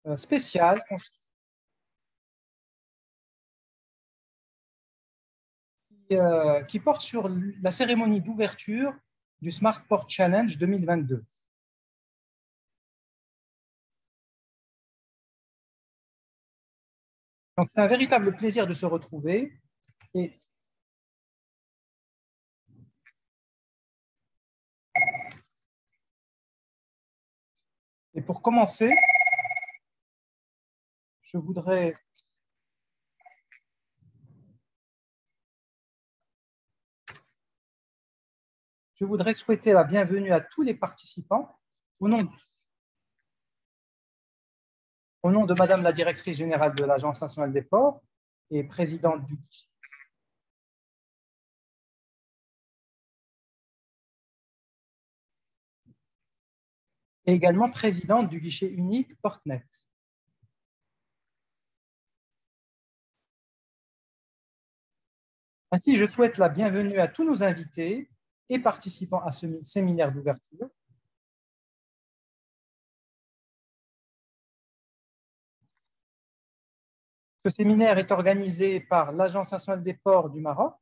spéciale qui porte sur la cérémonie d'ouverture du Smart Port Challenge 2022. Donc, c'est un véritable plaisir de se retrouver. Et, et pour commencer, je voudrais souhaiter la bienvenue à tous les participants au nom de Madame la Directrice Générale de l'Agence nationale des ports et présidente du guichet. Et également présidente du guichet unique Portnet. Ainsi, je souhaite la bienvenue à tous nos invités et participants à ce séminaire d'ouverture. Ce séminaire est organisé par l'Agence nationale des ports du Maroc,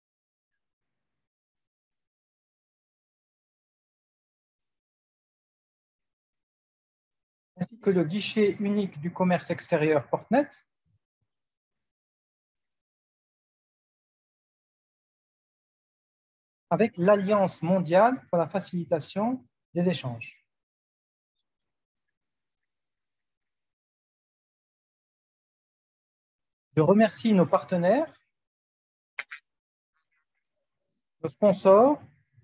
ainsi que le guichet unique du commerce extérieur Portnet, avec l'Alliance mondiale pour la facilitation des échanges. Je remercie nos partenaires, nos sponsors,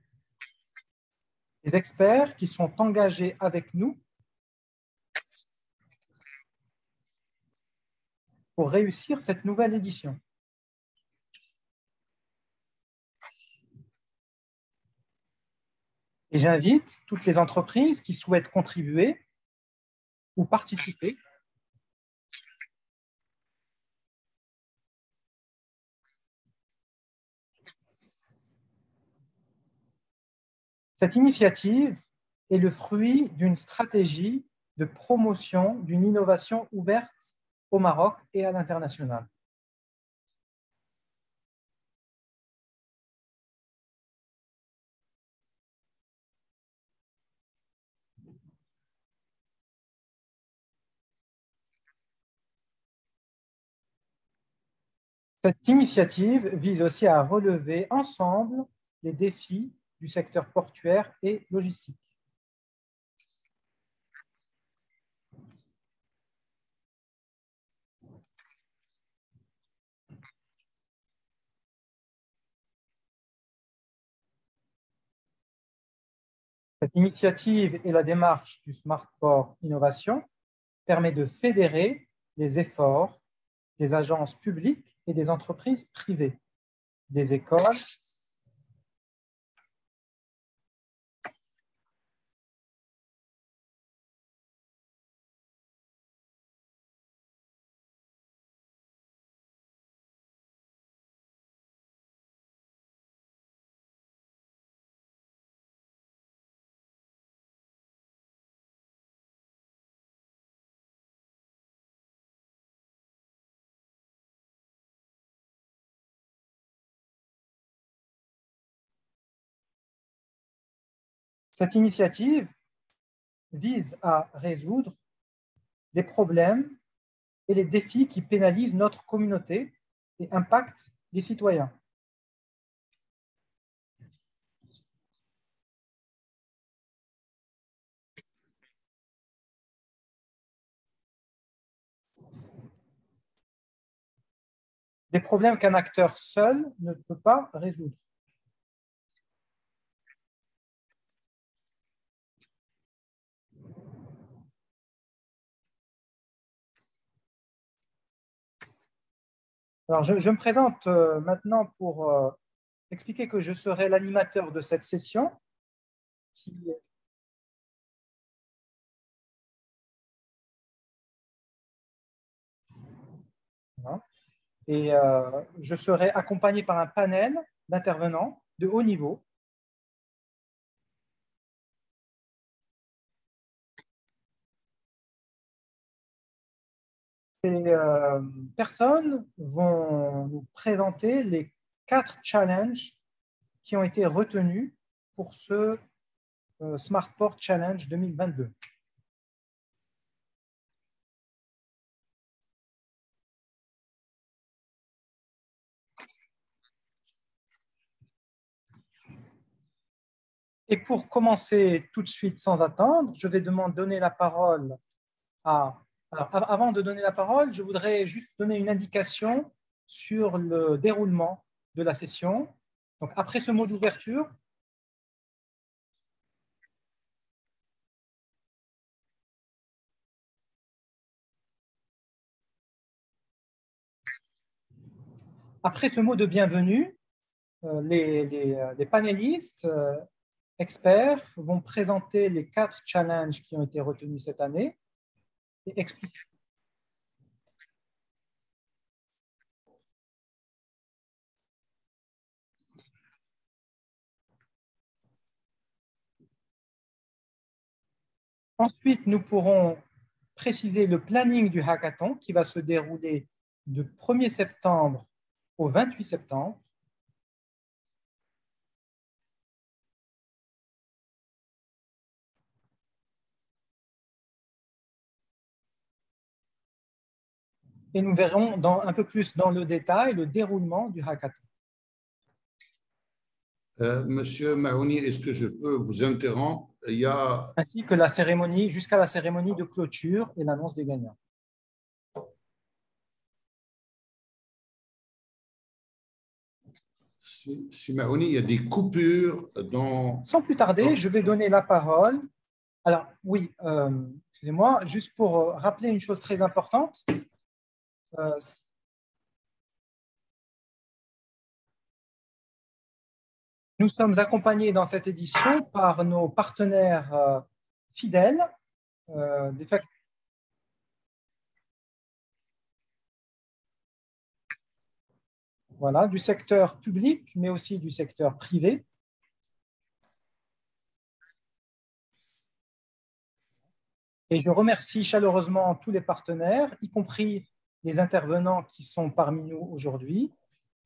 les experts qui sont engagés avec nous pour réussir cette nouvelle édition. Et j'invite toutes les entreprises qui souhaitent contribuer ou participer Cette initiative est le fruit d'une stratégie de promotion d'une innovation ouverte au Maroc et à l'international. Cette initiative vise aussi à relever ensemble les défis du secteur portuaire et logistique. Cette initiative et la démarche du Smart Port Innovation permet de fédérer les efforts des agences publiques et des entreprises privées, des écoles, Cette initiative vise à résoudre les problèmes et les défis qui pénalisent notre communauté et impactent les citoyens. Des problèmes qu'un acteur seul ne peut pas résoudre. Alors, je me présente maintenant pour expliquer que je serai l'animateur de cette session. Et je serai accompagné par un panel d'intervenants de haut niveau. Ces personnes vont nous présenter les 4 challenges qui ont été retenus pour ce Smartport Challenge 2022. Et pour commencer tout de suite sans attendre, je vais donner la parole à... Alors, avant de donner la parole, je voudrais juste donner une indication sur le déroulement de la session. Donc, après ce mot d'ouverture, après ce mot de bienvenue, les panélistes experts vont présenter les 4 challenges qui ont été retenus cette année et expliquer. Ensuite, nous pourrons préciser le planning du hackathon qui va se dérouler du 1er septembre au 28 septembre. Et nous verrons un peu plus dans le détail le déroulement du hackathon. Monsieur Mahouni, est-ce que je peux vous interrompre? Ainsi que la cérémonie, jusqu'à la cérémonie de clôture et l'annonce des gagnants. Si Mahouni, il y a des coupures dans... Sans plus tarder, je vais donner la parole. Alors, oui, excusez-moi, juste pour rappeler une chose très importante. Nous sommes accompagnés dans cette édition par nos partenaires fidèles, voilà, du secteur public, mais aussi du secteur privé. Et je remercie chaleureusement tous les partenaires, y compris les intervenants qui sont parmi nous aujourd'hui.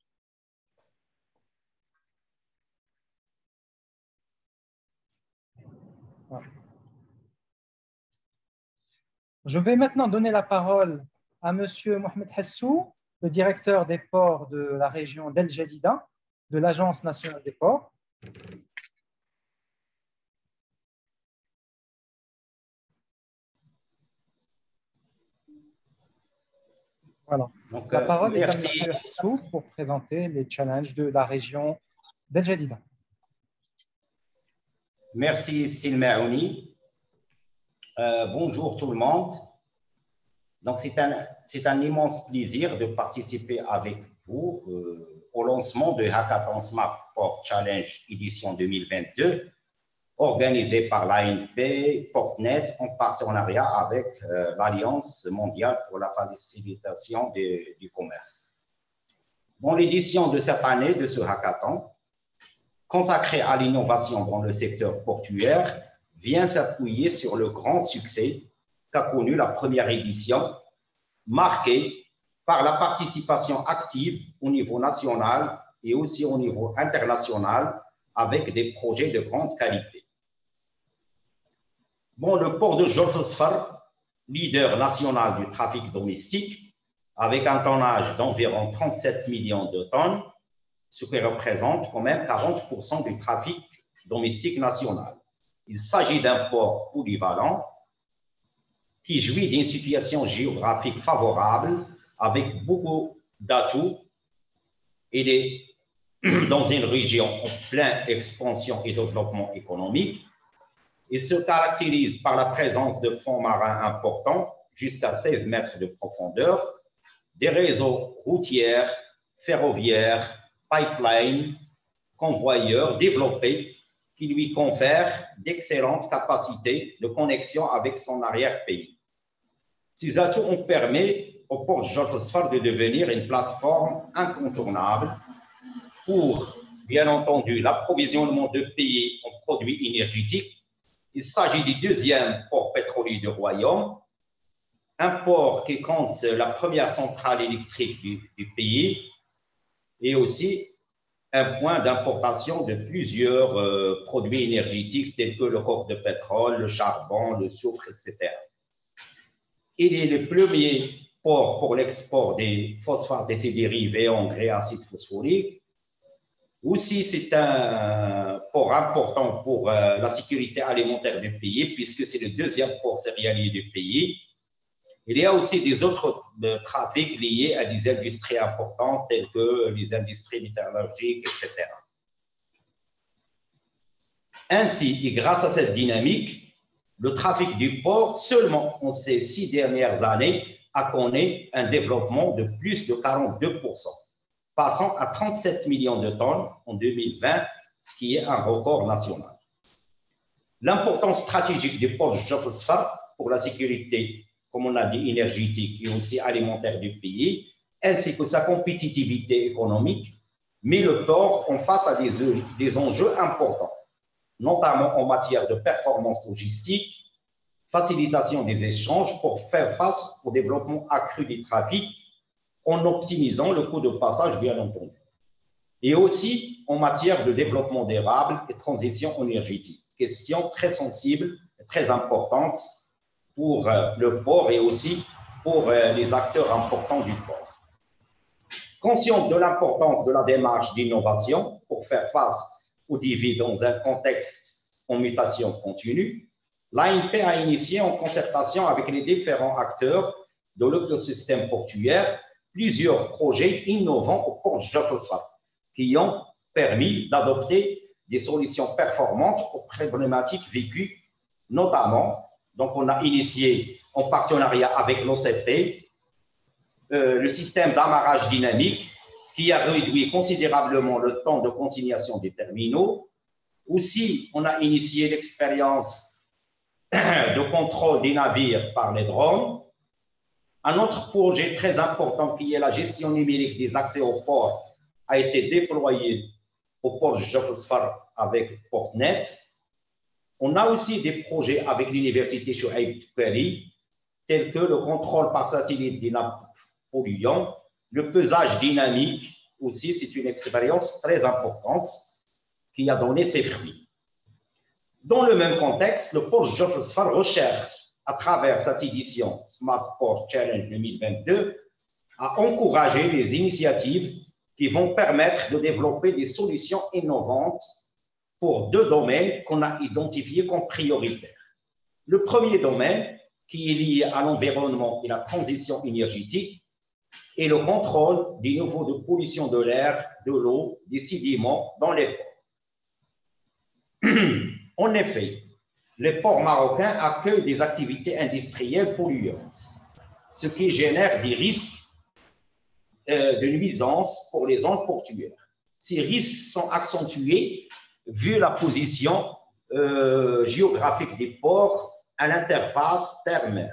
Voilà. Je vais maintenant donner la parole à Monsieur Mohamed Hassou, le directeur des ports de la région d'El Jadida, de l'Agence nationale des ports. Voilà. Donc, la parole est à M. Hassou pour présenter les challenges de la région d'El Jadida. Merci Silmaouni. Bonjour tout le monde. Donc c'est un immense plaisir de participer avec vous au lancement de Hackathon Smart Port Challenge édition 2022 organisé par l'ANP Portnet en partenariat avec l'Alliance mondiale pour la facilitation du commerce. Bon, l'édition de cette année de ce hackathon, consacré à l'innovation dans le secteur portuaire, vient s'appuyer sur le grand succès qu'a connu la première édition, marquée par la participation active au niveau national et aussi au niveau international avec des projets de grande qualité. Bon, le port de Jolf Sfar, leader national du trafic domestique, avec un tonnage d'environ 37 millions de tonnes, ce qui représente quand même 40% du trafic domestique national. Il s'agit d'un port polyvalent qui jouit d'une situation géographique favorable avec beaucoup d'atouts. Il est dans une région en pleine expansion et développement économique. Il se caractérise par la présence de fonds marins importants, jusqu'à 16 mètres de profondeur, des réseaux routiers, ferroviaires, pipelines, convoyeurs développés qui lui confèrent d'excellentes capacités de connexion avec son arrière-pays. Ces atouts ont permis au port de Jolf Sfar de devenir une plateforme incontournable pour, bien entendu, l'approvisionnement de pays en produits énergétiques. Il s'agit du deuxième port pétrolier du Royaume un port qui compte la première centrale électrique du pays et aussi un point d'importation de plusieurs produits énergétiques tels que le coke de pétrole, le charbon, le soufre, etc. Il est le premier port pour l'export des phosphates et ses dérivés, engrais, acide phosphorique. Aussi, c'est un port important pour la sécurité alimentaire du pays, puisque c'est le deuxième port céréalier du pays. Il y a aussi des autres trafics liés à des industries importantes, telles que les industries métallurgiques, etc. Ainsi, et grâce à cette dynamique, le trafic du port, seulement en ces 6 dernières années, a connu un développement de plus de 42%, passant à 37 millions de tonnes en 2020, ce qui est un record national. L'importance stratégique du port de Jaffa al-Sfar pour la sécurité, comme on a dit, énergétique et aussi alimentaire du pays, ainsi que sa compétitivité économique, met le port en face à des enjeux importants, notamment en matière de performance logistique, facilitation des échanges pour faire face au développement accru du trafic en optimisant le coût de passage, bien entendu, et aussi en matière de développement durable et transition énergétique. Question très sensible et très importante pour le port et aussi pour les acteurs importants du port. Conscient de l'importance de la démarche d'innovation pour faire face aux défis dans un contexte en mutation continue, l'ANP a initié en concertation avec les différents acteurs de l'écosystème portuaire plusieurs projets innovants au port de Jaffa al-Sfar qui ont permis d'adopter des solutions performantes aux problématiques vécues, notamment, donc on a initié en partenariat avec l'OCP le système d'amarrage dynamique qui a réduit considérablement le temps de consignation des terminaux. Aussi, on a initié l'expérience de contrôle des navires par les drones. Un autre projet très important qui est la gestion numérique des accès au port a été déployé au port de Jaffa al-Sfar avec Portnet. On a aussi des projets avec l'université Chouaib Toukhali, tels que le contrôle par satellite des nappes polluantes, le pesage dynamique aussi, c'est une expérience très importante qui a donné ses fruits. Dans le même contexte, le port de Jaffa al-Sfar recherche, à travers cette édition Smart Port Challenge 2022, à encourager les initiatives qui vont permettre de développer des solutions innovantes pour 2 domaines qu'on a identifiés comme prioritaires. Le premier domaine, qui est lié à l'environnement et la transition énergétique, est le contrôle des niveaux de pollution de l'air, de l'eau, des sédiments dans les ports. En effet, les ports marocains accueillent des activités industrielles polluantes, ce qui génère des risques de nuisance pour les zones portuaires. Ces risques sont accentués vu la position géographique des ports à l'interface terre-mer.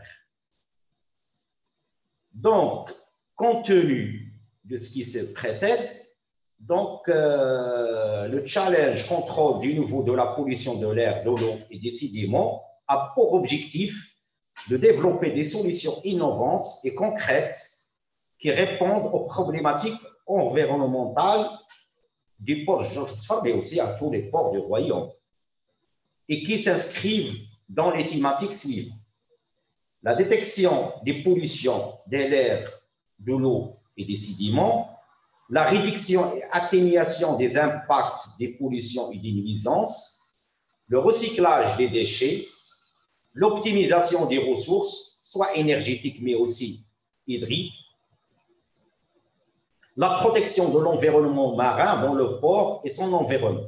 Donc, compte tenu de ce qui se précède, donc, le challenge contrôle du niveau de la pollution de l'air, de l'eau et des sédiments a pour objectif de développer des solutions innovantes et concrètes qui répondent aux problématiques environnementales du port de Jaffa al-Sfar, mais aussi à tous les ports du Royaume, et qui s'inscrivent dans les thématiques suivantes. La détection des pollutions de l'air, de l'eau et des sédiments, la réduction et atténuation des impacts des pollutions et des nuisances, le recyclage des déchets, l'optimisation des ressources, soit énergétiques mais aussi hydriques, la protection de l'environnement marin dans le port et son environnement.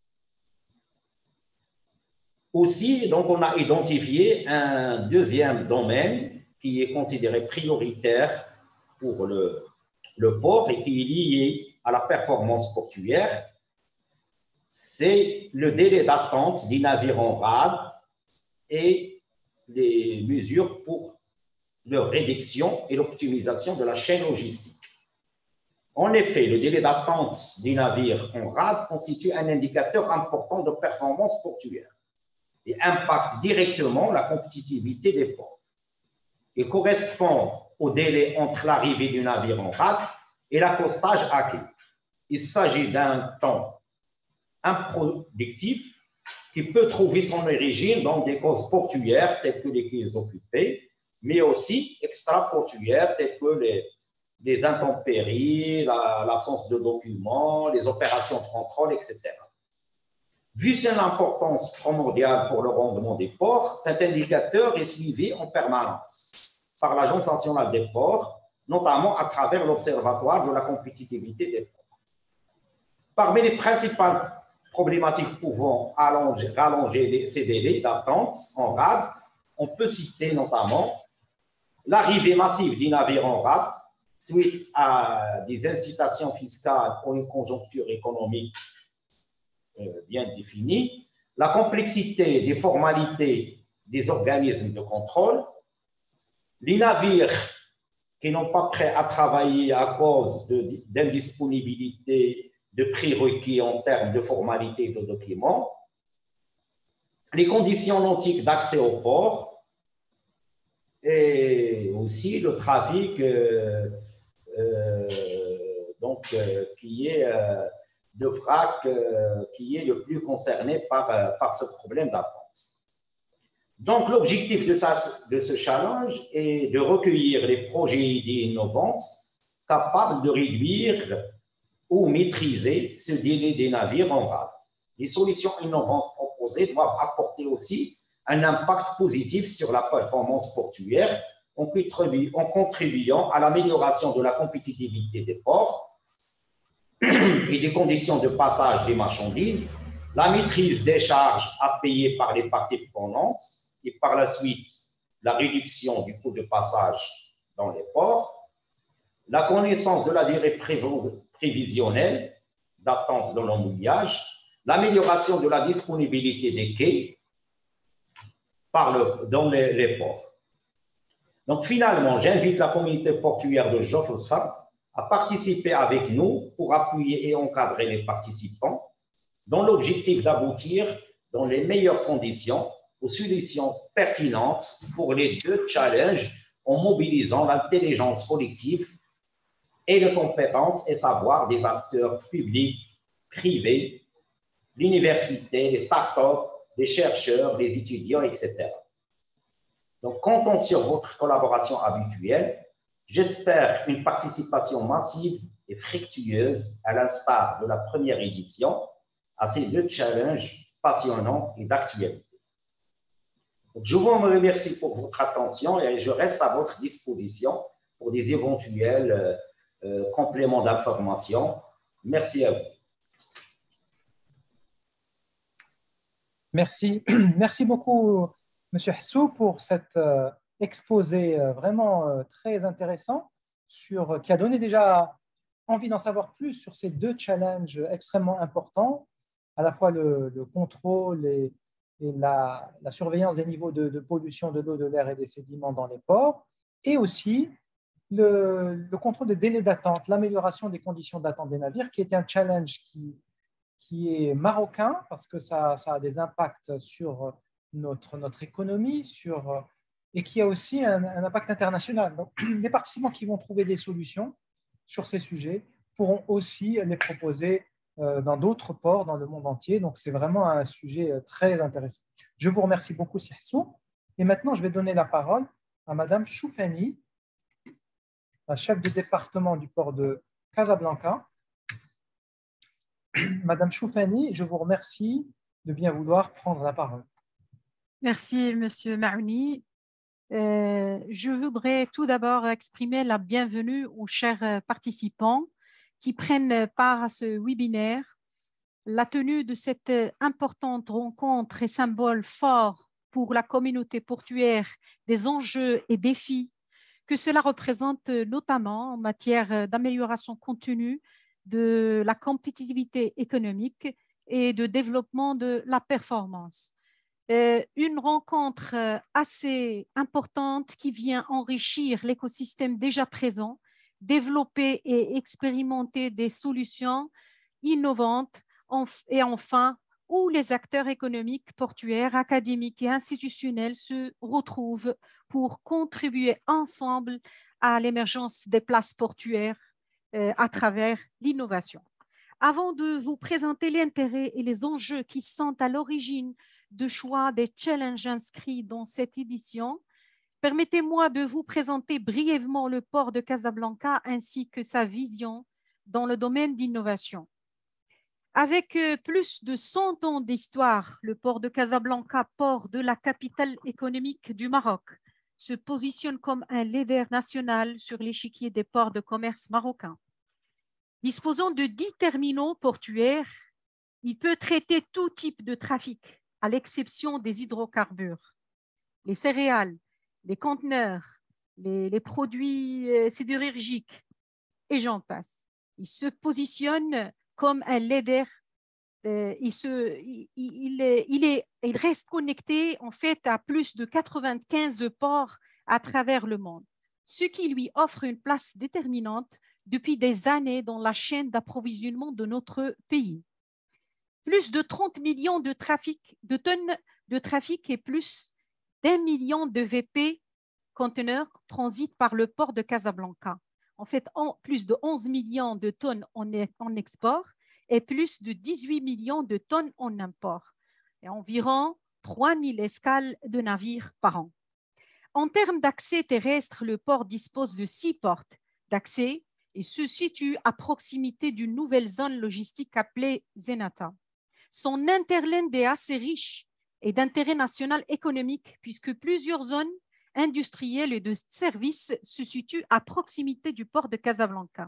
Aussi, donc, on a identifié un deuxième domaine qui est considéré prioritaire pour le port et qui est lié à la performance portuaire, c'est le délai d'attente des navires en rade et les mesures pour leur réduction et l'optimisation de la chaîne logistique. En effet, le délai d'attente des navires en rade constitue un indicateur important de performance portuaire et impacte directement la compétitivité des ports. Il correspond au délai entre l'arrivée du navire en rade et l'accostage à quai. Il s'agit d'un temps improductif qui peut trouver son origine dans des causes portuaires telles que les quais occupés, mais aussi extra-portuaires telles que les intempéries, l'absence de documents, les opérations de contrôle, etc. Vu son importance primordiale pour le rendement des ports, cet indicateur est suivi en permanence par l'Agence nationale des ports, notamment à travers l'Observatoire de la compétitivité des ports. Parmi les principales problématiques pouvant rallonger ces délais d'attente en rade, on peut citer notamment l'arrivée massive des navires en rade suite à des incitations fiscales ou une conjoncture économique bien définie, la complexité des formalités des organismes de contrôle, les navires qui n'ont pas prêt à travailler à cause d'indisponibilité de prérequis en termes de formalités de documents, les conditions nautiques d'accès au port et aussi le trafic qui est de vrac qui est le plus concerné par ce problème d'attente. Donc, l'objectif de ce challenge est de recueillir les projets et idées innovantes capables de réduire ou maîtriser ce délai des navires en rade. Les solutions innovantes proposées doivent apporter aussi un impact positif sur la performance portuaire en contribuant à l'amélioration de la compétitivité des ports et des conditions de passage des marchandises, la maîtrise des charges à payer par les parties prenantes et par la suite la réduction du coût de passage dans les ports, la connaissance de la durée prévisionnelle d'attente dans l'emmouillage, l'amélioration de la disponibilité des quais dans les ports. Donc finalement, j'invite la communauté portuaire de Jofosfar à participer avec nous pour appuyer et encadrer les participants dans l'objectif d'aboutir dans les meilleures conditions aux solutions pertinentes pour les deux challenges en mobilisant l'intelligence collective et les compétences et savoirs des acteurs publics, privés, l'université, les startups, les chercheurs, les étudiants, etc. Donc, comptons sur votre collaboration habituelle. J'espère une participation massive et fructueuse à l'instar de la première édition à ces deux challenges passionnants et d'actualité. Je vous remercie pour votre attention et je reste à votre disposition pour des éventuels compléments d'information. Merci à vous. Merci. Merci beaucoup, M. Hassou, pour cet exposé vraiment très intéressant qui a donné déjà envie d'en savoir plus sur ces deux challenges extrêmement importants, à la fois le contrôle et la surveillance des niveaux de pollution de l'eau, de l'air et des sédiments dans les ports, et aussi le contrôle des délais d'attente, l'amélioration des conditions d'attente des navires, qui était un challenge qui est marocain, parce que ça a des impacts sur notre économie, et qui a aussi un impact international. Donc, les participants qui vont trouver des solutions sur ces sujets pourront aussi les proposer dans d'autres ports dans le monde entier. Donc, c'est vraiment un sujet très intéressant. Je vous remercie beaucoup, Sihsou. Et maintenant, je vais donner la parole à Madame Choufani, la chef de département du port de Casablanca. Madame Choufani, je vous remercie de bien vouloir prendre la parole. Merci, Monsieur Maouni. Je voudrais tout d'abord exprimer la bienvenue aux chers participants qui prennent part à ce webinaire. La tenue de cette importante rencontre est symbole fort pour la communauté portuaire des enjeux et défis que cela représente, notamment en matière d'amélioration continue de la compétitivité économique et de développement de la performance. Une rencontre assez importante qui vient enrichir l'écosystème déjà présent, développer et expérimenter des solutions innovantes et enfin où les acteurs économiques, portuaires, académiques et institutionnels se retrouvent pour contribuer ensemble à l'émergence des places portuaires à travers l'innovation. Avant de vous présenter l'intérêt et les enjeux qui sont à l'origine du choix des challenges inscrits dans cette édition, permettez-moi de vous présenter brièvement le port de Casablanca ainsi que sa vision dans le domaine d'innovation. Avec plus de 100 ans d'histoire, le port de Casablanca, port de la capitale économique du Maroc, se positionne comme un leader national sur l'échiquier des ports de commerce marocains. Disposant de 10 terminaux portuaires, il peut traiter tout type de trafic, à l'exception des hydrocarbures, les céréales, les conteneurs, les produits sidérurgiques, et j'en passe. Il se positionne comme un leader. Il reste connecté en fait à plus de 95 ports à travers le monde, ce qui lui offre une place déterminante depuis des années dans la chaîne d'approvisionnement de notre pays. Plus de 30 millions de tonnes de trafic et plus d'1 million de VP conteneurs transitent par le port de Casablanca. En fait, plus de 11 millions de tonnes en export et plus de 18 millions de tonnes en import, et environ 3 000 escales de navires par an. En termes d'accès terrestre, le port dispose de 6 portes d'accès et se situe à proximité d'une nouvelle zone logistique appelée Zenata. Son hinterland est assez riche et d'intérêt national économique puisque plusieurs zones industrielles et de services se situent à proximité du port de Casablanca.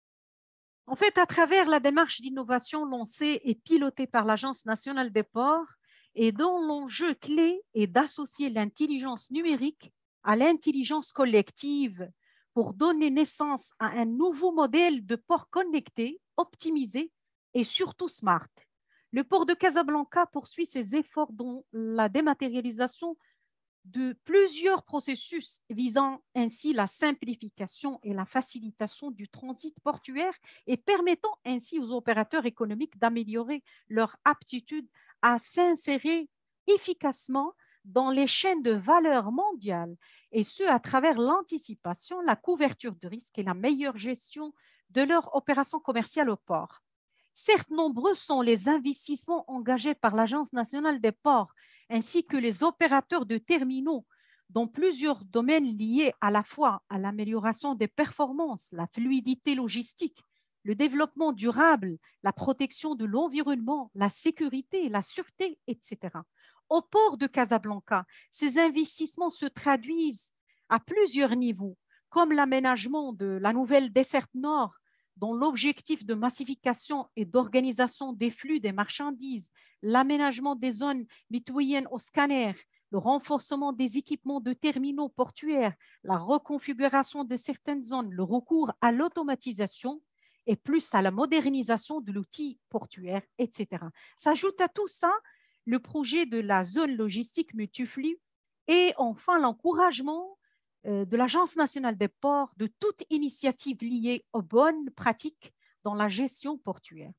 En fait, à travers la démarche d'innovation lancée et pilotée par l'Agence nationale des ports et dont l'enjeu clé est d'associer l'intelligence numérique à l'intelligence collective pour donner naissance à un nouveau modèle de port connecté, optimisé et surtout smart. Le port de Casablanca poursuit ses efforts dans la dématérialisation de plusieurs processus visant ainsi la simplification et la facilitation du transit portuaire et permettant ainsi aux opérateurs économiques d'améliorer leur aptitude à s'insérer efficacement dans les chaînes de valeur mondiales, et ce à travers l'anticipation, la couverture de risques et la meilleure gestion de leurs opérations commerciales au port. Certes, nombreux sont les investissements engagés par l'Agence nationale des ports ainsi que les opérateurs de terminaux dans plusieurs domaines liés à la fois à l'amélioration des performances, la fluidité logistique, le développement durable, la protection de l'environnement, la sécurité, la sûreté, etc. Au port de Casablanca, ces investissements se traduisent à plusieurs niveaux, comme l'aménagement de la nouvelle desserte nord, dont l'objectif de massification et d'organisation des flux des marchandises, l'aménagement des zones mitoyennes aux scanners, le renforcement des équipements de terminaux portuaires, la reconfiguration de certaines zones, le recours à l'automatisation et plus à la modernisation de l'outil portuaire, etc. S'ajoute à tout ça le projet de la zone logistique multiflux et enfin l'encouragement de l'Agence nationale des ports de toute initiative liée aux bonnes pratiques dans la gestion portuaire.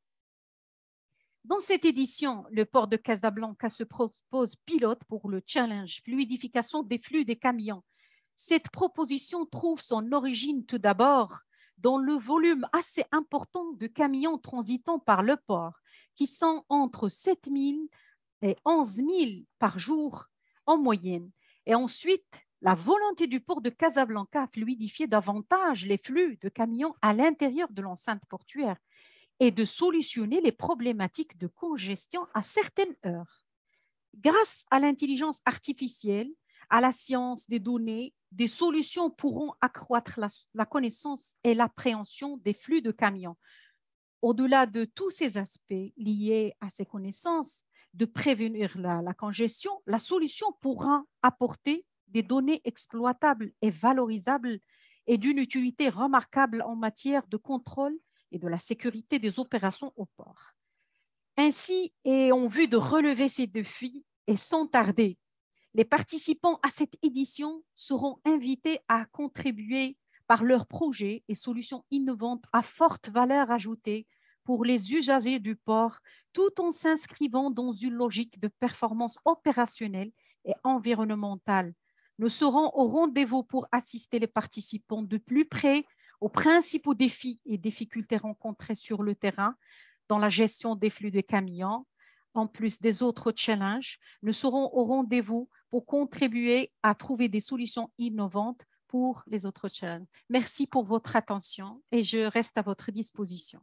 Dans cette édition, le port de Casablanca se propose pilote pour le challenge fluidification des flux des camions. Cette proposition trouve son origine tout d'abord dans le volume assez important de camions transitant par le port, qui sont entre 7 000 et 11 000 par jour en moyenne. Et ensuite, la volonté du port de Casablanca à fluidifier davantage les flux de camions à l'intérieur de l'enceinte portuaire et de solutionner les problématiques de congestion à certaines heures. Grâce à l'intelligence artificielle, à la science des données, des solutions pourront accroître la connaissance et l'appréhension des flux de camions. Au-delà de tous ces aspects liés à ces connaissances, de prévenir la congestion, la solution pourra apporter des données exploitables et valorisables et d'une utilité remarquable en matière de contrôle et de la sécurité des opérations au port. Ainsi, et en vue de relever ces défis, et sans tarder, les participants à cette édition seront invités à contribuer par leurs projets et solutions innovantes à forte valeur ajoutée pour les usagers du port, tout en s'inscrivant dans une logique de performance opérationnelle et environnementale. Nous serons au rendez-vous pour assister les participants de plus près aux principaux défis et difficultés rencontrés sur le terrain dans la gestion des flux de camions. En plus des autres challenges, nous serons au rendez-vous pour contribuer à trouver des solutions innovantes pour les autres challenges. Merci pour votre attention et je reste à votre disposition.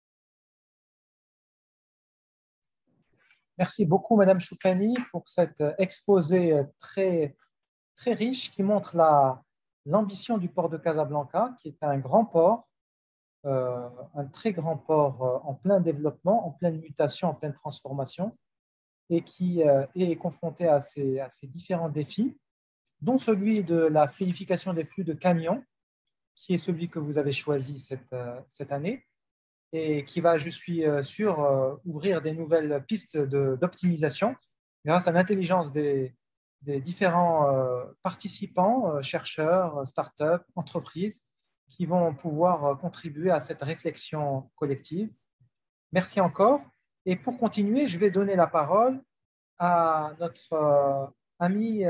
Merci beaucoup, Madame Choufani, pour cet exposé très riche qui montre l'ambition du port de Casablanca, qui est un grand port, un très grand port en plein développement, en pleine mutation, en pleine transformation, et qui est confronté à ces différents défis, dont celui de la fluidification des flux de camions, qui est celui que vous avez choisi cette année, et qui va, je suis sûr, ouvrir des nouvelles pistes d'optimisation grâce à l'intelligence des différents participants, chercheurs, startups, entreprises, qui vont pouvoir contribuer à cette réflexion collective. Merci encore. Et pour continuer, je vais donner la parole à notre ami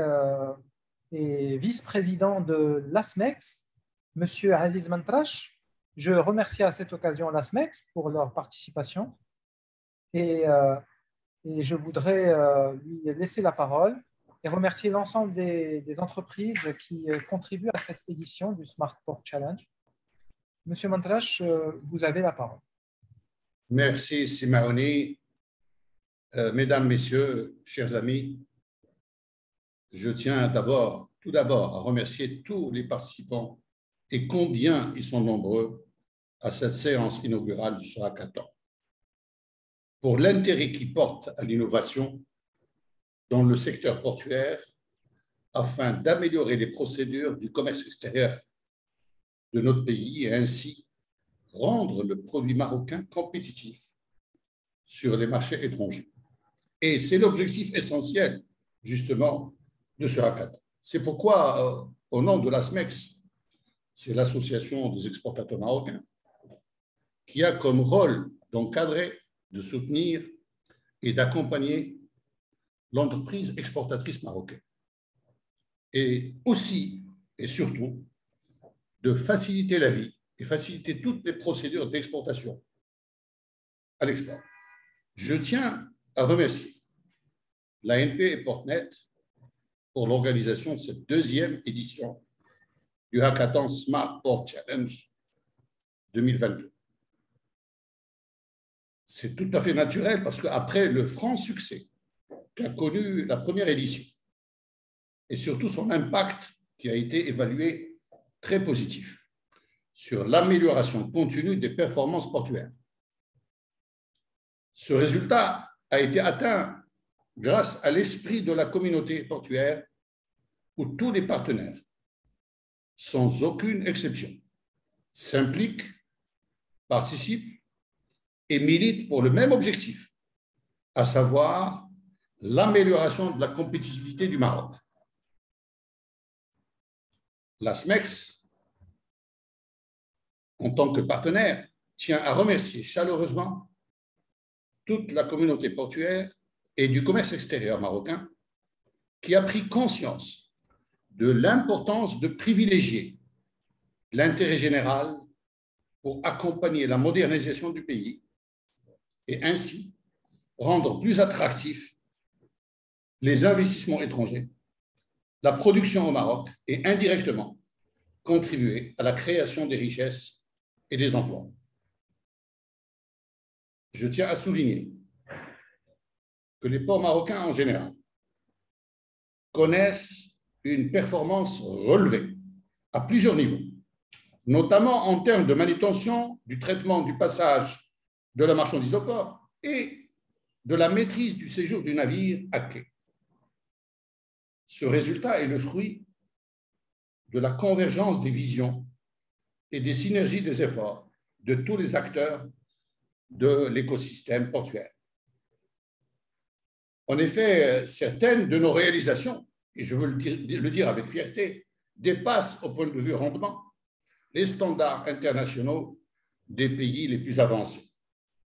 et vice-président de l'ASMEX, M. Aziz Mantrache. Je remercie à cette occasion l'ASMEX pour leur participation et je voudrais lui laisser la parole et remercier l'ensemble des entreprises qui contribuent à cette édition du Smart Port Challenge. Monsieur Mantrache, vous avez la parole. Merci, Simaoni. Mesdames, Messieurs, chers amis, je tiens tout d'abord à remercier tous les participants et combien ils sont nombreux à cette séance inaugurale du hackathon pour l'intérêt qu'ils portent à l'innovation dans le secteur portuaire afin d'améliorer les procédures du commerce extérieur de notre pays et ainsi rendre le produit marocain compétitif sur les marchés étrangers. Et c'est l'objectif essentiel, justement, de ce hackathon. C'est pourquoi, au nom de l'ASMEX, c'est l'Association des exportateurs marocains, qui a comme rôle d'encadrer, de soutenir et d'accompagner l'entreprise exportatrice marocaine. Et aussi, et surtout, de faciliter la vie et faciliter toutes les procédures d'exportation à l'export. Je tiens à remercier l'ANP et Portnet pour l'organisation de cette deuxième édition du Hackathon Smart Port Challenge 2022. C'est tout à fait naturel parce qu'après le franc succès qu'a connu la première édition et surtout son impact qui a été évalué très positif sur l'amélioration continue des performances portuaires. Ce résultat a été atteint grâce à l'esprit de la communauté portuaire où tous les partenaires, sans aucune exception, s'impliquent, participent et militent pour le même objectif, à savoir l'amélioration de la compétitivité du Maroc. L'ASMEX, en tant que partenaire, tient à remercier chaleureusement toute la communauté portuaire et du commerce extérieur marocain qui a pris conscience de l'importance de privilégier l'intérêt général pour accompagner la modernisation du pays et ainsi rendre plus attractifs les investissements étrangers, la production au Maroc et indirectement contribuer à la création des richesses et des emplois. Je tiens à souligner que les ports marocains en général connaissent une performance relevée à plusieurs niveaux, notamment en termes de manutention, du traitement du passage de la marchandise au port et de la maîtrise du séjour du navire à quai. Ce résultat est le fruit de la convergence des visions et des synergies des efforts de tous les acteurs de l'écosystème portuaire. En effet, certaines de nos réalisations, et je veux le dire avec fierté, dépassent au point de vue rendement les standards internationaux des pays les plus avancés.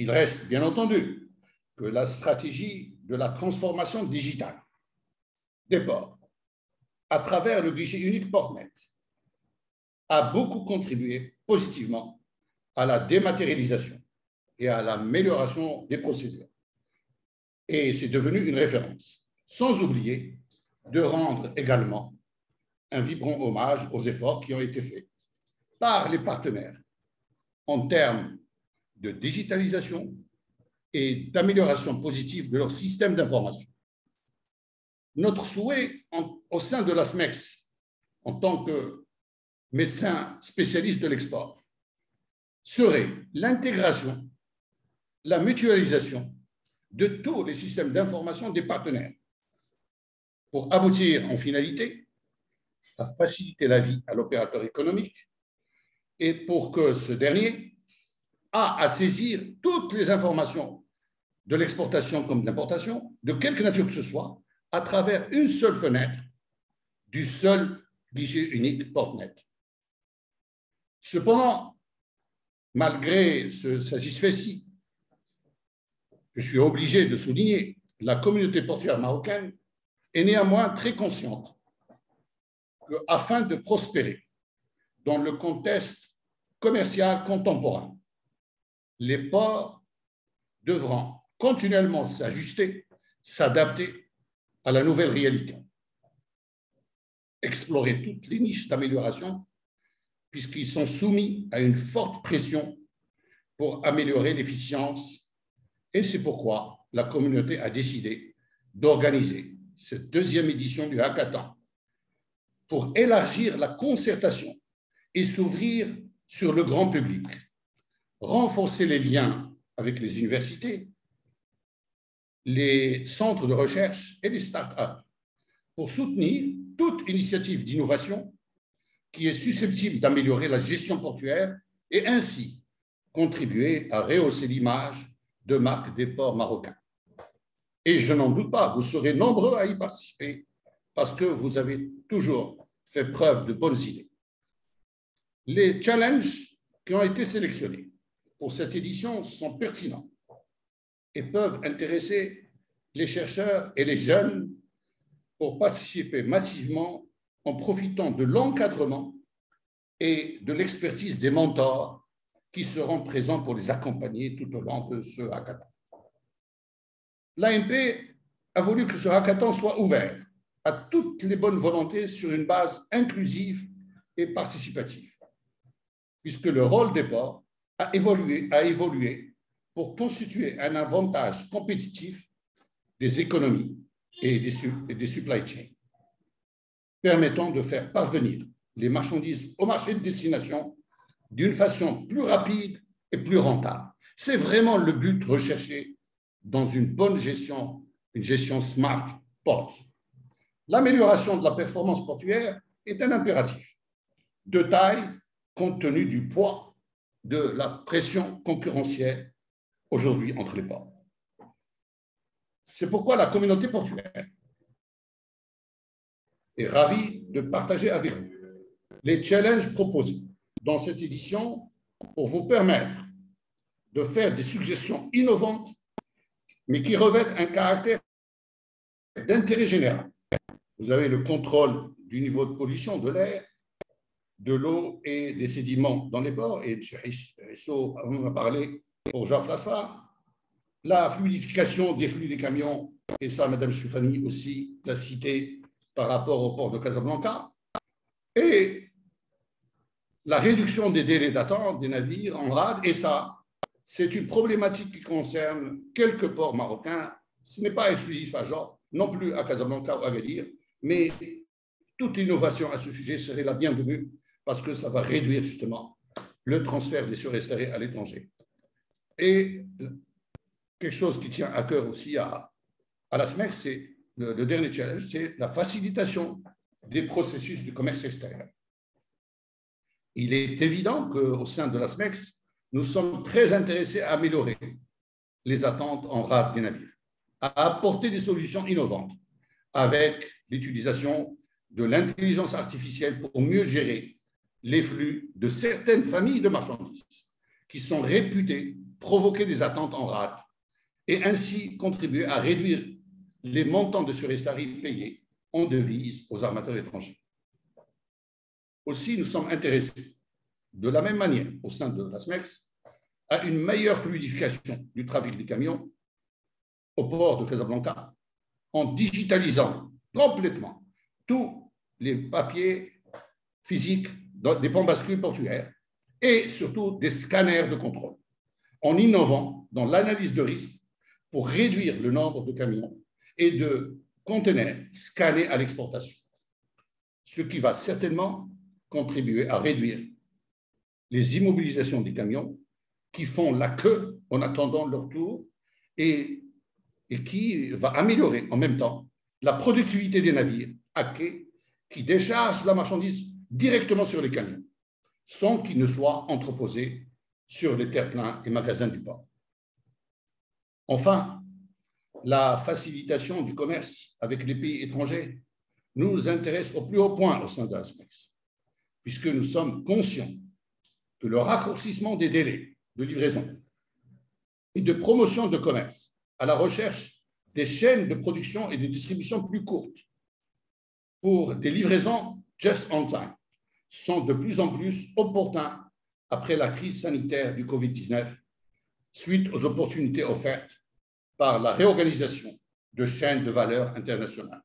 Il reste bien entendu que la stratégie de la transformation digitale des ports à travers le guichet unique Portnet a beaucoup contribué positivement à la dématérialisation et à l'amélioration des procédures. Et c'est devenu une référence, sans oublier de rendre également un vibrant hommage aux efforts qui ont été faits par les partenaires en termes de digitalisation et d'amélioration positive de leur système d'information. Notre souhait au sein de la SMEX, en tant que médecin spécialiste de l'export, serait l'intégration, la mutualisation de tous les systèmes d'information des partenaires pour aboutir en finalité à faciliter la vie à l'opérateur économique et pour que ce dernier a à saisir toutes les informations de l'exportation comme de l'importation, de quelque nature que ce soit, à travers une seule fenêtre du seul guichet unique Portnet. Cependant, malgré ce satisfait-ci, je suis obligé de souligner, la communauté portuaire marocaine est néanmoins très consciente qu'afin de prospérer dans le contexte commercial contemporain, les ports devront continuellement s'ajuster, s'adapter à la nouvelle réalité. Explorer toutes les niches d'amélioration puisqu'ils sont soumis à une forte pression pour améliorer l'efficience. Et c'est pourquoi la communauté a décidé d'organiser cette deuxième édition du hackathon pour élargir la concertation et s'ouvrir sur le grand public, renforcer les liens avec les universités, les centres de recherche et les start-up pour soutenir toute initiative d'innovation qui est susceptible d'améliorer la gestion portuaire et ainsi contribuer à rehausser l'image de marque des ports marocains. Et je n'en doute pas, vous serez nombreux à y participer parce que vous avez toujours fait preuve de bonnes idées. Les challenges qui ont été sélectionnés pour cette édition sont pertinents et peuvent intéresser les chercheurs et les jeunes pour participer massivement en profitant de l'encadrement et de l'expertise des mentors qui seront présents pour les accompagner tout au long de ce hackathon. L'AMP a voulu que ce hackathon soit ouvert à toutes les bonnes volontés sur une base inclusive et participative, puisque le rôle des ports a évolué pour constituer un avantage compétitif des économies et des supply chains, permettant de faire parvenir les marchandises au marché de destination d'une façon plus rapide et plus rentable. C'est vraiment le but recherché dans une bonne gestion, une gestion smart port. L'amélioration de la performance portuaire est un impératif de taille compte tenu du poids de la pression concurrentielle aujourd'hui entre les ports. C'est pourquoi la communauté portuaire est ravie de partager avec vous les challenges proposés dans cette édition pour vous permettre de faire des suggestions innovantes, mais qui revêtent un caractère d'intérêt général. Vous avez le contrôle du niveau de pollution de l'air, de l'eau et des sédiments dans les ports, et M. Hisso en a parlé pour Jean Flasfar, la fluidification des flux des camions, et ça, Mme Choufani aussi l'a cité par rapport au port de Casablanca, et la réduction des délais d'attente des navires en rade, et ça, c'est une problématique qui concerne quelques ports marocains. Ce n'est pas exclusif à Jaffa, non plus à Casablanca ou à Agadir, mais toute innovation à ce sujet serait la bienvenue parce que ça va réduire justement le transfert des surestaries à l'étranger. Et quelque chose qui tient à cœur aussi à la SMEX, c'est le dernier challenge, c'est la facilitation des processus du commerce extérieur. Il est évident qu'au sein de la SMEX, nous sommes très intéressés à améliorer les attentes en rade des navires, à apporter des solutions innovantes avec l'utilisation de l'intelligence artificielle pour mieux gérer les flux de certaines familles de marchandises qui sont réputés provoquer des attentes en rate et ainsi contribuer à réduire les montants de surestaries payés en devises aux armateurs étrangers. Aussi, nous sommes intéressés, de la même manière, au sein de la SMEX, à une meilleure fluidification du trafic des camions au port de Casablanca, en digitalisant complètement tous les papiers physiques des ponts bascules portuaires et surtout des scanners de contrôle, en innovant dans l'analyse de risque pour réduire le nombre de camions et de conteneurs scannés à l'exportation, ce qui va certainement contribuer à réduire les immobilisations des camions qui font la queue en attendant leur tour et qui va améliorer en même temps la productivité des navires à quai qui déchargent la marchandise directement sur les camions, sans qu'ils ne soient entreposés sur les terre-pleins et magasins du port. Enfin, la facilitation du commerce avec les pays étrangers nous intéresse au plus haut point au sein de la SMEX, puisque nous sommes conscients que le raccourcissement des délais de livraison et de promotion de commerce à la recherche des chaînes de production et de distribution plus courtes pour des livraisons just on time sont de plus en plus opportuns après la crise sanitaire du Covid-19, suite aux opportunités offertes par la réorganisation de chaînes de valeur internationales.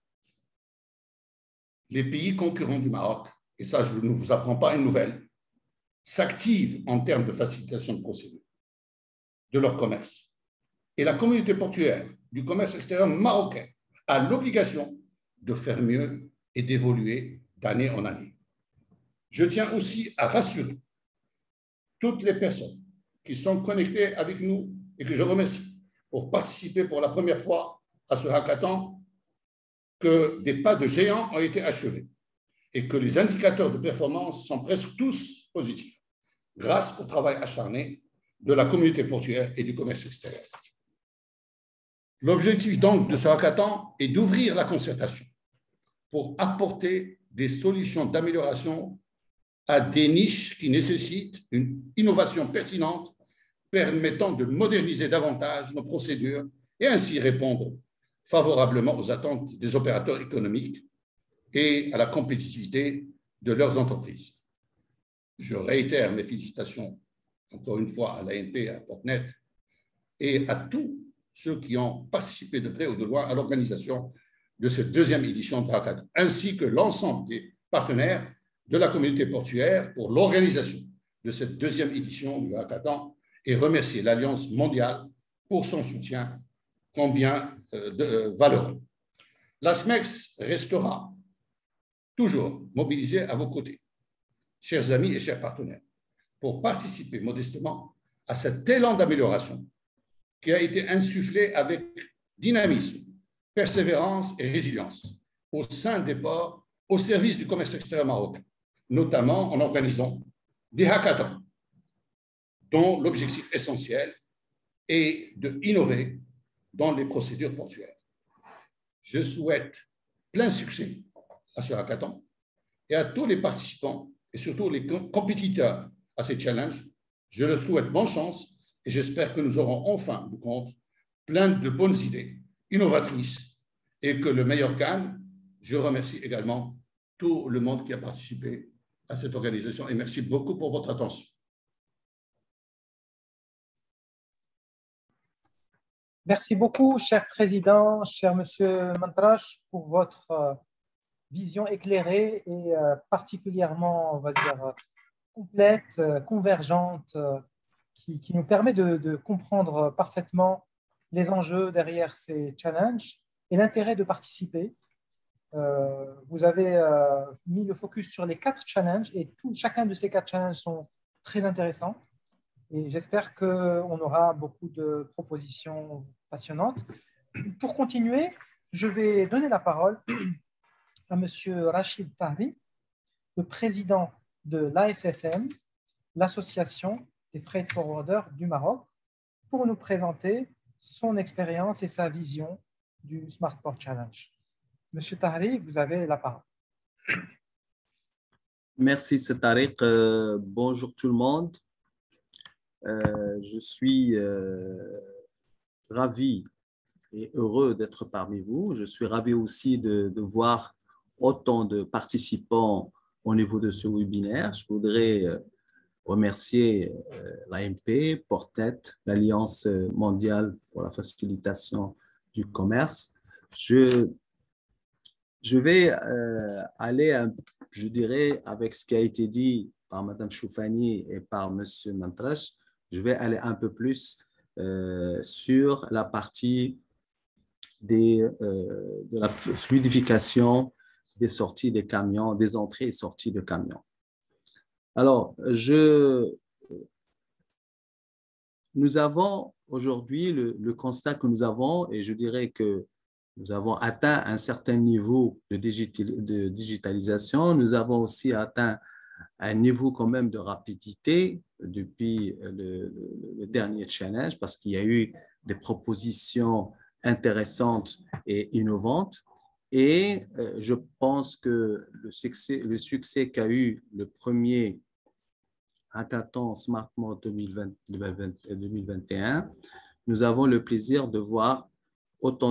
Les pays concurrents du Maroc, et ça je ne vous apprends pas une nouvelle, s'activent en termes de facilitation de procédures de leur commerce. Et la communauté portuaire du commerce extérieur marocain a l'obligation de faire mieux et d'évoluer d'année en année. Je tiens aussi à rassurer toutes les personnes qui sont connectées avec nous et que je remercie pour participer pour la première fois à ce hackathon que des pas de géants ont été achevés et que les indicateurs de performance sont presque tous positifs grâce au travail acharné de la communauté portuaire et du commerce extérieur. L'objectif donc de ce hackathon est d'ouvrir la concertation pour apporter des solutions d'amélioration à des niches qui nécessitent une innovation pertinente permettant de moderniser davantage nos procédures et ainsi répondre favorablement aux attentes des opérateurs économiques et à la compétitivité de leurs entreprises. Je réitère mes félicitations encore une fois à l'ANP, à Portnet et à tous ceux qui ont participé de près ou de loin à l'organisation de cette deuxième édition de hackathon, ainsi que l'ensemble des partenaires de la communauté portuaire pour l'organisation de cette deuxième édition du hackathon et remercier l'Alliance mondiale pour son soutien combien valeureux. La SMEX restera toujours mobilisée à vos côtés, chers amis et chers partenaires, pour participer modestement à cet élan d'amélioration qui a été insufflé avec dynamisme, persévérance et résilience au sein des ports au service du commerce extérieur marocain, notamment en organisant des hackathons dont l'objectif essentiel est d'innover dans les procédures portuaires. Je souhaite plein succès à ce hackathon et à tous les participants et surtout les compétiteurs à ces challenges. Je leur souhaite bonne chance et j'espère que nous aurons enfin de compte plein de bonnes idées innovatrices et que le meilleur gagne. Je remercie également tout le monde qui a participé à cette organisation et merci beaucoup pour votre attention. Merci beaucoup, cher Président, cher Monsieur Mantrache, pour votre vision éclairée et particulièrement, on va dire, complète, convergente, qui nous permet de comprendre parfaitement les enjeux derrière ces challenges et l'intérêt de participer. Vous avez mis le focus sur les 4 challenges et chacun de ces 4 challenges sont très intéressants. Et j'espère qu'on aura beaucoup de propositions passionnantes. Pour continuer, je vais donner la parole à M. Rachid Tahri, le président de l'AFFM, l'Association des Freight Forwarders du Maroc, pour nous présenter son expérience et sa vision du Smart Port Challenge. Monsieur Tahri, vous avez la parole. Merci, Tariq. Bonjour tout le monde. Je suis ravi et heureux d'être parmi vous. Je suis ravi aussi de voir autant de participants au niveau de ce webinaire. Je voudrais remercier l'AMP, Portnet, l'Alliance mondiale pour la facilitation du commerce. Je vais aller, je dirais, avec ce qui a été dit par Mme Choufani et par M. Mantrache, je vais aller un peu plus sur la partie de la fluidification des sorties des camions, des entrées et sorties de camions. Alors, nous avons aujourd'hui le constat que nous avons, et je dirais que nous avons atteint un certain niveau de digitalisation. Nous avons aussi atteint un niveau quand même de rapidité depuis le dernier challenge, parce qu'il y a eu des propositions intéressantes et innovantes. Et je pense que le succès qu'a eu le premier hackathon SmartMode 2021, nous avons le plaisir de voir autant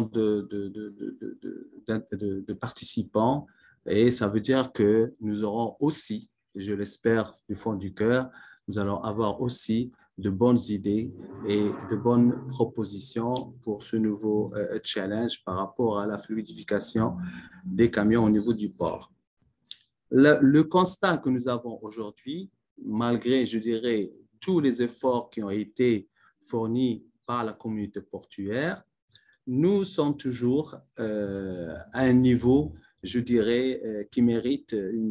de participants, et ça veut dire que nous aurons aussi, je l'espère du fond du cœur, nous allons avoir aussi de bonnes idées et de bonnes propositions pour ce nouveau challenge par rapport à la fluidification des camions au niveau du port. Le constat que nous avons aujourd'hui, malgré, je dirais, tous les efforts qui ont été fournis par la communauté portuaire, nous sommes toujours à un niveau, je dirais, qui mérite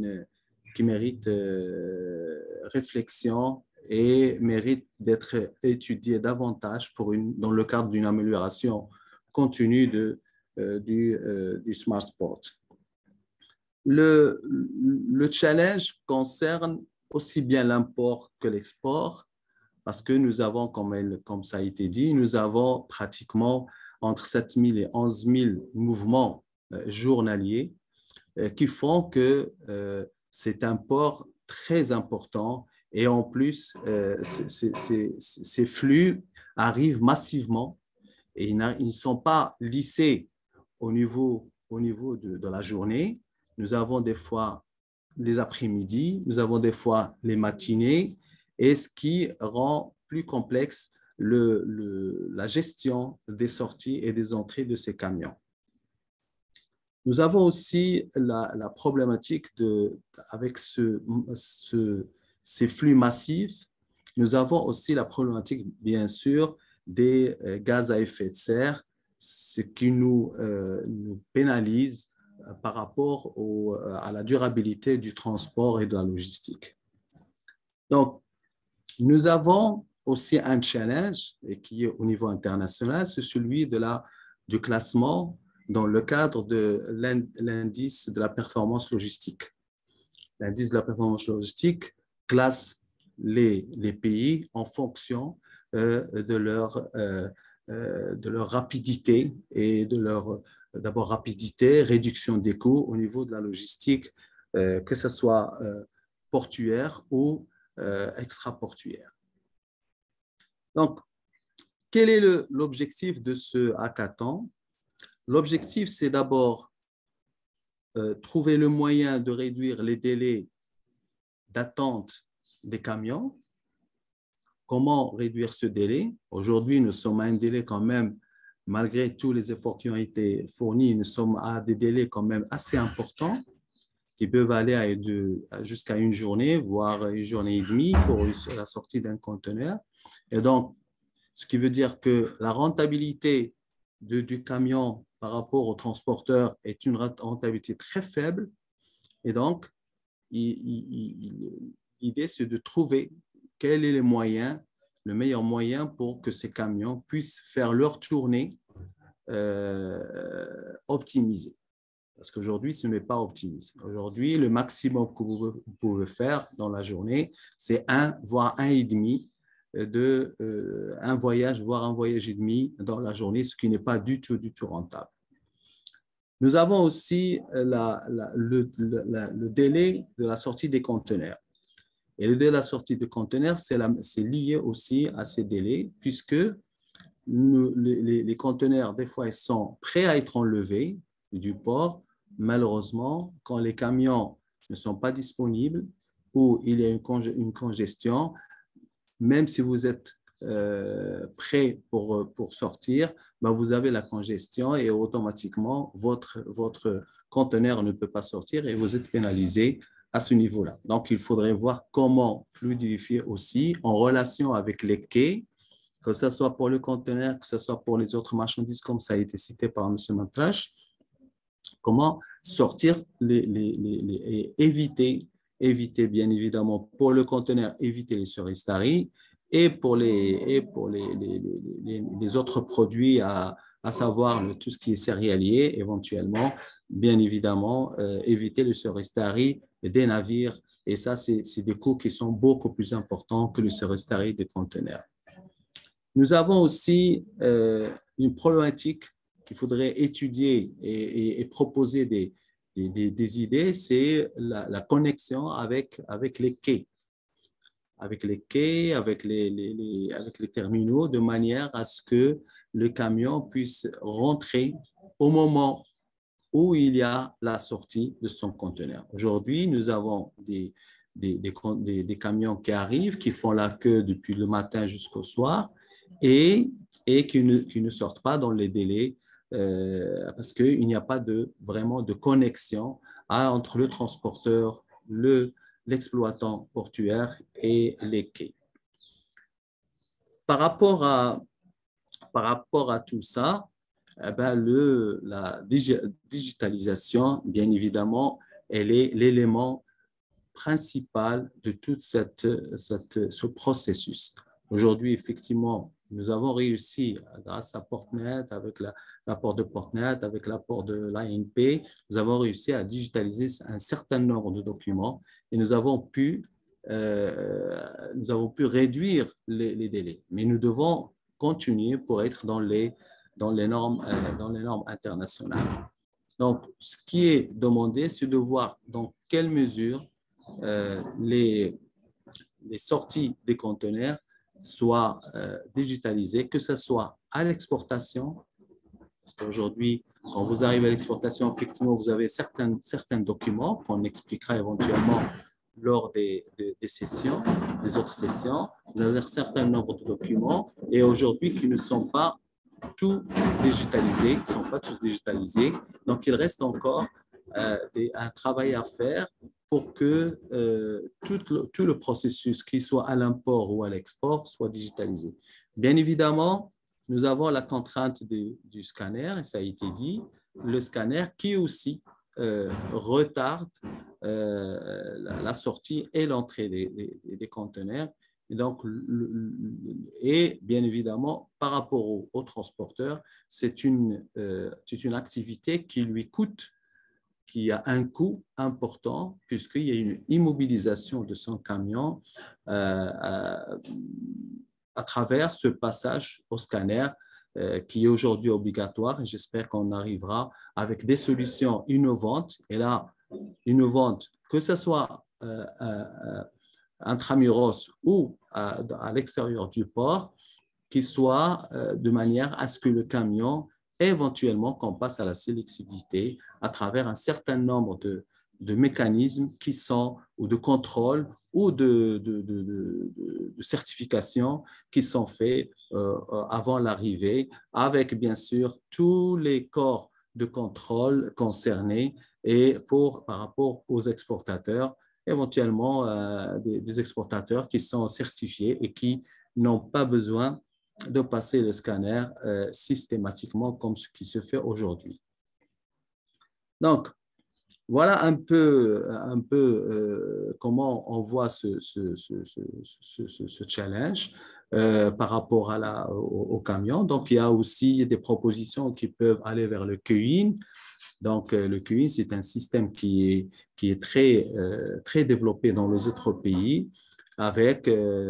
réflexion et mérite d'être étudié davantage dans le cadre d'une amélioration continue du Smart Sport. Le challenge concerne aussi bien l'import que l'export, parce que nous avons, comme ça a été dit, nous avons pratiquement entre 7 000 et 11 000 mouvements journaliers qui font que c'est un port très important, et en plus, ces flux arrivent massivement et ils ne sont pas lissés au niveau de la journée. Nous avons des fois les après-midi, nous avons des fois les matinées, et ce qui rend plus complexe la gestion des sorties et des entrées de ces camions. Nous avons aussi la problématique avec ces flux massifs. Nous avons aussi la problématique, bien sûr, des gaz à effet de serre, ce qui nous pénalise par rapport à la durabilité du transport et de la logistique. Donc, nous avons aussi un challenge qui est au niveau international, c'est celui du classement dans le cadre de l'indice de la performance logistique. L'indice de la performance logistique classe les pays en fonction de leur rapidité et de leur d'abord rapidité, réduction des coûts au niveau de la logistique, que ce soit portuaire ou extraportuaire. Donc, quel est l'objectif de ce hackathon? L'objectif, c'est d'abord trouver le moyen de réduire les délais d'attente des camions. Comment réduire ce délai? Aujourd'hui, nous sommes à un délai quand même, malgré tous les efforts qui ont été fournis, nous sommes à des délais quand même assez importants qui peuvent aller jusqu'à une journée, voire une journée et demie pour la sortie d'un conteneur. Et donc, ce qui veut dire que la rentabilité du camion par rapport au transporteur est une rentabilité très faible. Et donc, l'idée, c'est de trouver quel est le meilleur moyen pour que ces camions puissent faire leur tournée optimisée. Parce qu'aujourd'hui, ce n'est pas optimisé. Aujourd'hui, le maximum que vous pouvez faire dans la journée, c'est 1 voire 1,5 un voyage, voire un voyage et demi dans la journée, ce qui n'est pas du tout rentable. Nous avons aussi le délai de la sortie des conteneurs. Et le délai de la sortie de conteneur, c'est lié aussi à ces délais, puisque les conteneurs, des fois, ils sont prêts à être enlevés du port. Malheureusement, quand les camions ne sont pas disponibles ou il y a une congestion, même si vous êtes prêt pour sortir, ben vous avez la congestion et automatiquement, votre conteneur ne peut pas sortir et vous êtes pénalisé à ce niveau-là. Donc, il faudrait voir comment fluidifier aussi en relation avec les quais, que ce soit pour le conteneur, que ce soit pour les autres marchandises, comme ça a été cité par M. Matrache, comment sortir et éviter bien évidemment pour le conteneur, éviter les surestaries et pour les autres produits, à savoir tout ce qui est céréalier, éventuellement, bien évidemment, éviter le surestaries des navires. Et ça, c'est des coûts qui sont beaucoup plus importants que le surestaries des conteneurs. Nous avons aussi une problématique qu'il faudrait étudier et proposer des idées, c'est la connexion avec les quais. Avec les quais, avec les terminaux, de manière à ce que le camion puisse rentrer au moment où il y a la sortie de son conteneur. Aujourd'hui, nous avons des camions qui arrivent, qui font la queue depuis le matin jusqu'au soir et qui ne sortent pas dans les délais parce qu'il n'y a pas vraiment de connexion entre le transporteur, l'exploitant portuaire et les quais. Par rapport à tout ça, la digitalisation, bien évidemment, elle est l'élément principal de tout ce processus. Aujourd'hui, effectivement, nous avons réussi, grâce à Portnet, avec l'apport de Portnet, avec l'apport de l'ANP, nous avons réussi à digitaliser un certain nombre de documents et nous avons pu réduire les délais. Mais nous devons continuer pour être dans les normes internationales. Donc, ce qui est demandé, c'est de voir dans quelle mesure les sorties des conteneurs soient digitalisées, que ce soit à l'exportation, parce qu'aujourd'hui, quand vous arrivez à l'exportation, effectivement, vous avez certains documents qu'on expliquera éventuellement lors des sessions, des autres sessions. Vous avez un certain nombre de documents et aujourd'hui qui ne sont pas tous digitalisés, Donc, il reste encore un travail à faire pour que tout le processus, qu'il soit à l'import ou à l'export, soit digitalisé. Bien évidemment, nous avons la contrainte du scanner, et ça a été dit, le scanner qui aussi retarde la sortie et l'entrée des conteneurs. Et donc, et bien évidemment, par rapport aux transporteurs, c'est une activité qui a un coût important puisqu'il y a une immobilisation de son camion à travers ce passage au scanner qui est aujourd'hui obligatoire. Et j'espère qu'on arrivera avec des solutions innovantes. Et là, innovantes, que ce soit intramuros ou à l'extérieur du port, qui soit de manière à ce que le camion, éventuellement, qu'on passe à la sélectivité à travers un certain nombre de mécanismes qui sont, ou de contrôle, ou de certification qui sont faits avant l'arrivée, avec bien sûr tous les corps de contrôle concernés et par rapport aux exportateurs, éventuellement des exportateurs qui sont certifiés et qui n'ont pas besoin de passer le scanner systématiquement comme ce qui se fait aujourd'hui. Donc, voilà un peu comment on voit ce challenge par rapport au camion. Donc, il y a aussi des propositions qui peuvent aller vers le queuing. Donc, le queuing, c'est un système qui est très développé dans les autres pays avec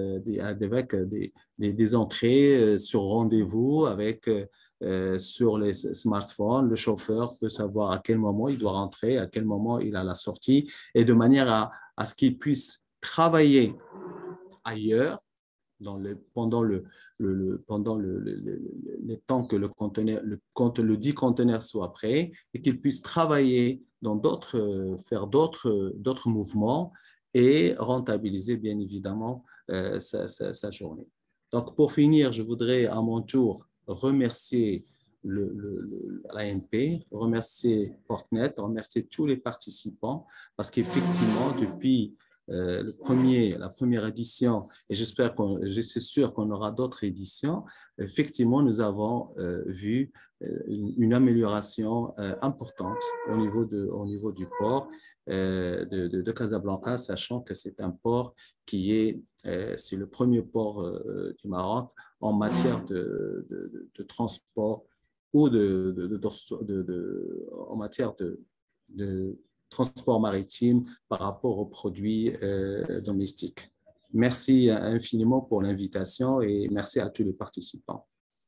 des entrées sur rendez-vous, sur les smartphones. Le chauffeur peut savoir à quel moment il doit rentrer, à quel moment il a la sortie, et de manière à ce qu'il puisse travailler ailleurs pendant les temps que le dit conteneur soit prêt, et qu'il puisse travailler faire d'autres mouvements et rentabiliser bien évidemment sa journée. Donc pour finir, je voudrais à mon tour remercier l'AMP, remercier Portnet, remercier tous les participants, parce qu'effectivement depuis la première édition, et je suis sûr qu'on aura d'autres éditions, effectivement, nous avons vu une amélioration importante au niveau du port de Casablanca, sachant que c'est un port c'est le premier port du Maroc en matière de transport ou en matière de transport maritime par rapport aux produits domestiques. Merci infiniment pour l'invitation et merci à tous les participants.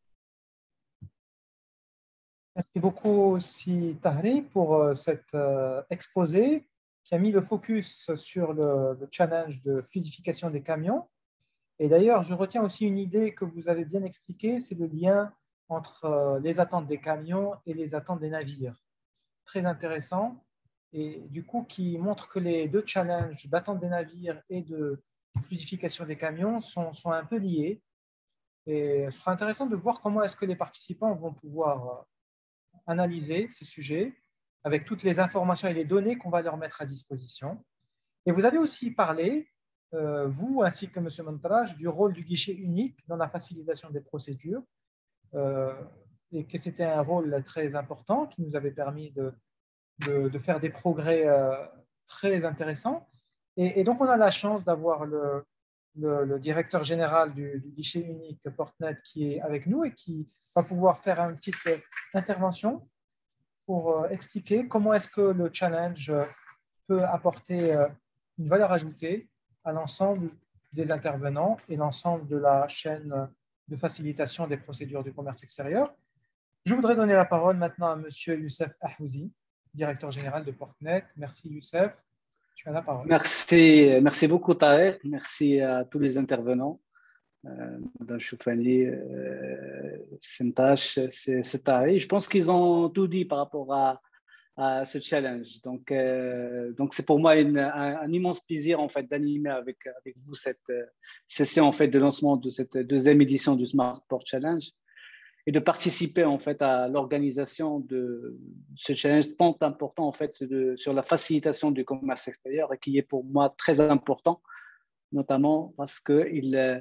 Merci beaucoup aussi Tahri pour cet exposé qui a mis le focus sur le challenge de fluidification des camions. Et d'ailleurs, je retiens aussi une idée que vous avez bien expliquée, c'est le lien entre les attentes des camions et les attentes des navires. Très intéressant. Et du coup, qui montre que les deux challenges d'attente des navires et de fluidification des camions sont un peu liés. Et ce sera intéressant de voir comment est-ce que les participants vont pouvoir analyser ces sujets avec toutes les informations et les données qu'on va leur mettre à disposition. Et vous avez aussi parlé, vous ainsi que M. Montrage, du rôle du guichet unique dans la facilitation des procédures et que c'était un rôle très important qui nous avait permis de faire des progrès très intéressants. Et donc, on a la chance d'avoir le directeur général du guichet unique Portnet qui est avec nous et qui va pouvoir faire une petite intervention pour expliquer comment est-ce que le challenge peut apporter une valeur ajoutée à l'ensemble des intervenants et l'ensemble de la chaîne de facilitation des procédures du commerce extérieur. Je voudrais donner la parole maintenant à M. Youssef Ahouzi, directeur général de Portnet. Merci Youssef, tu as la parole. Merci beaucoup Tarek, merci à tous les intervenants, Mme Choufani, Sentash, c'est Tarek. Je pense qu'ils ont tout dit par rapport à ce challenge. Donc c'est pour moi un immense plaisir en fait d'animer avec vous cette session en fait de lancement de cette deuxième édition du Smart Port Challenge et de participer en fait à l'organisation de ce challenge tant important en fait sur la facilitation du commerce extérieur et qui est pour moi très important, notamment parce que il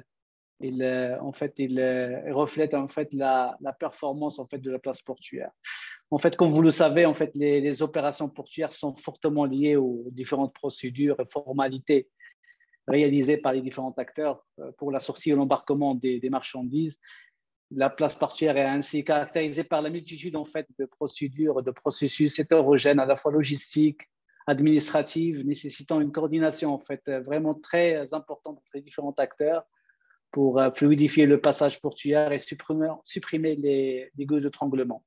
reflète en fait la performance en fait de la place portuaire. En fait, comme vous le savez, en fait, les opérations portuaires sont fortement liées aux différentes procédures et formalités réalisées par les différents acteurs pour la sortie et l'embarquement des marchandises. La place portuaire est ainsi caractérisée par la multitude en fait, de procédures, de processus hétérogènes, à la fois logistiques, administratives, nécessitant une coordination en fait, vraiment très importante entre les différents acteurs pour fluidifier le passage portuaire et supprimer les goûts d'étranglement.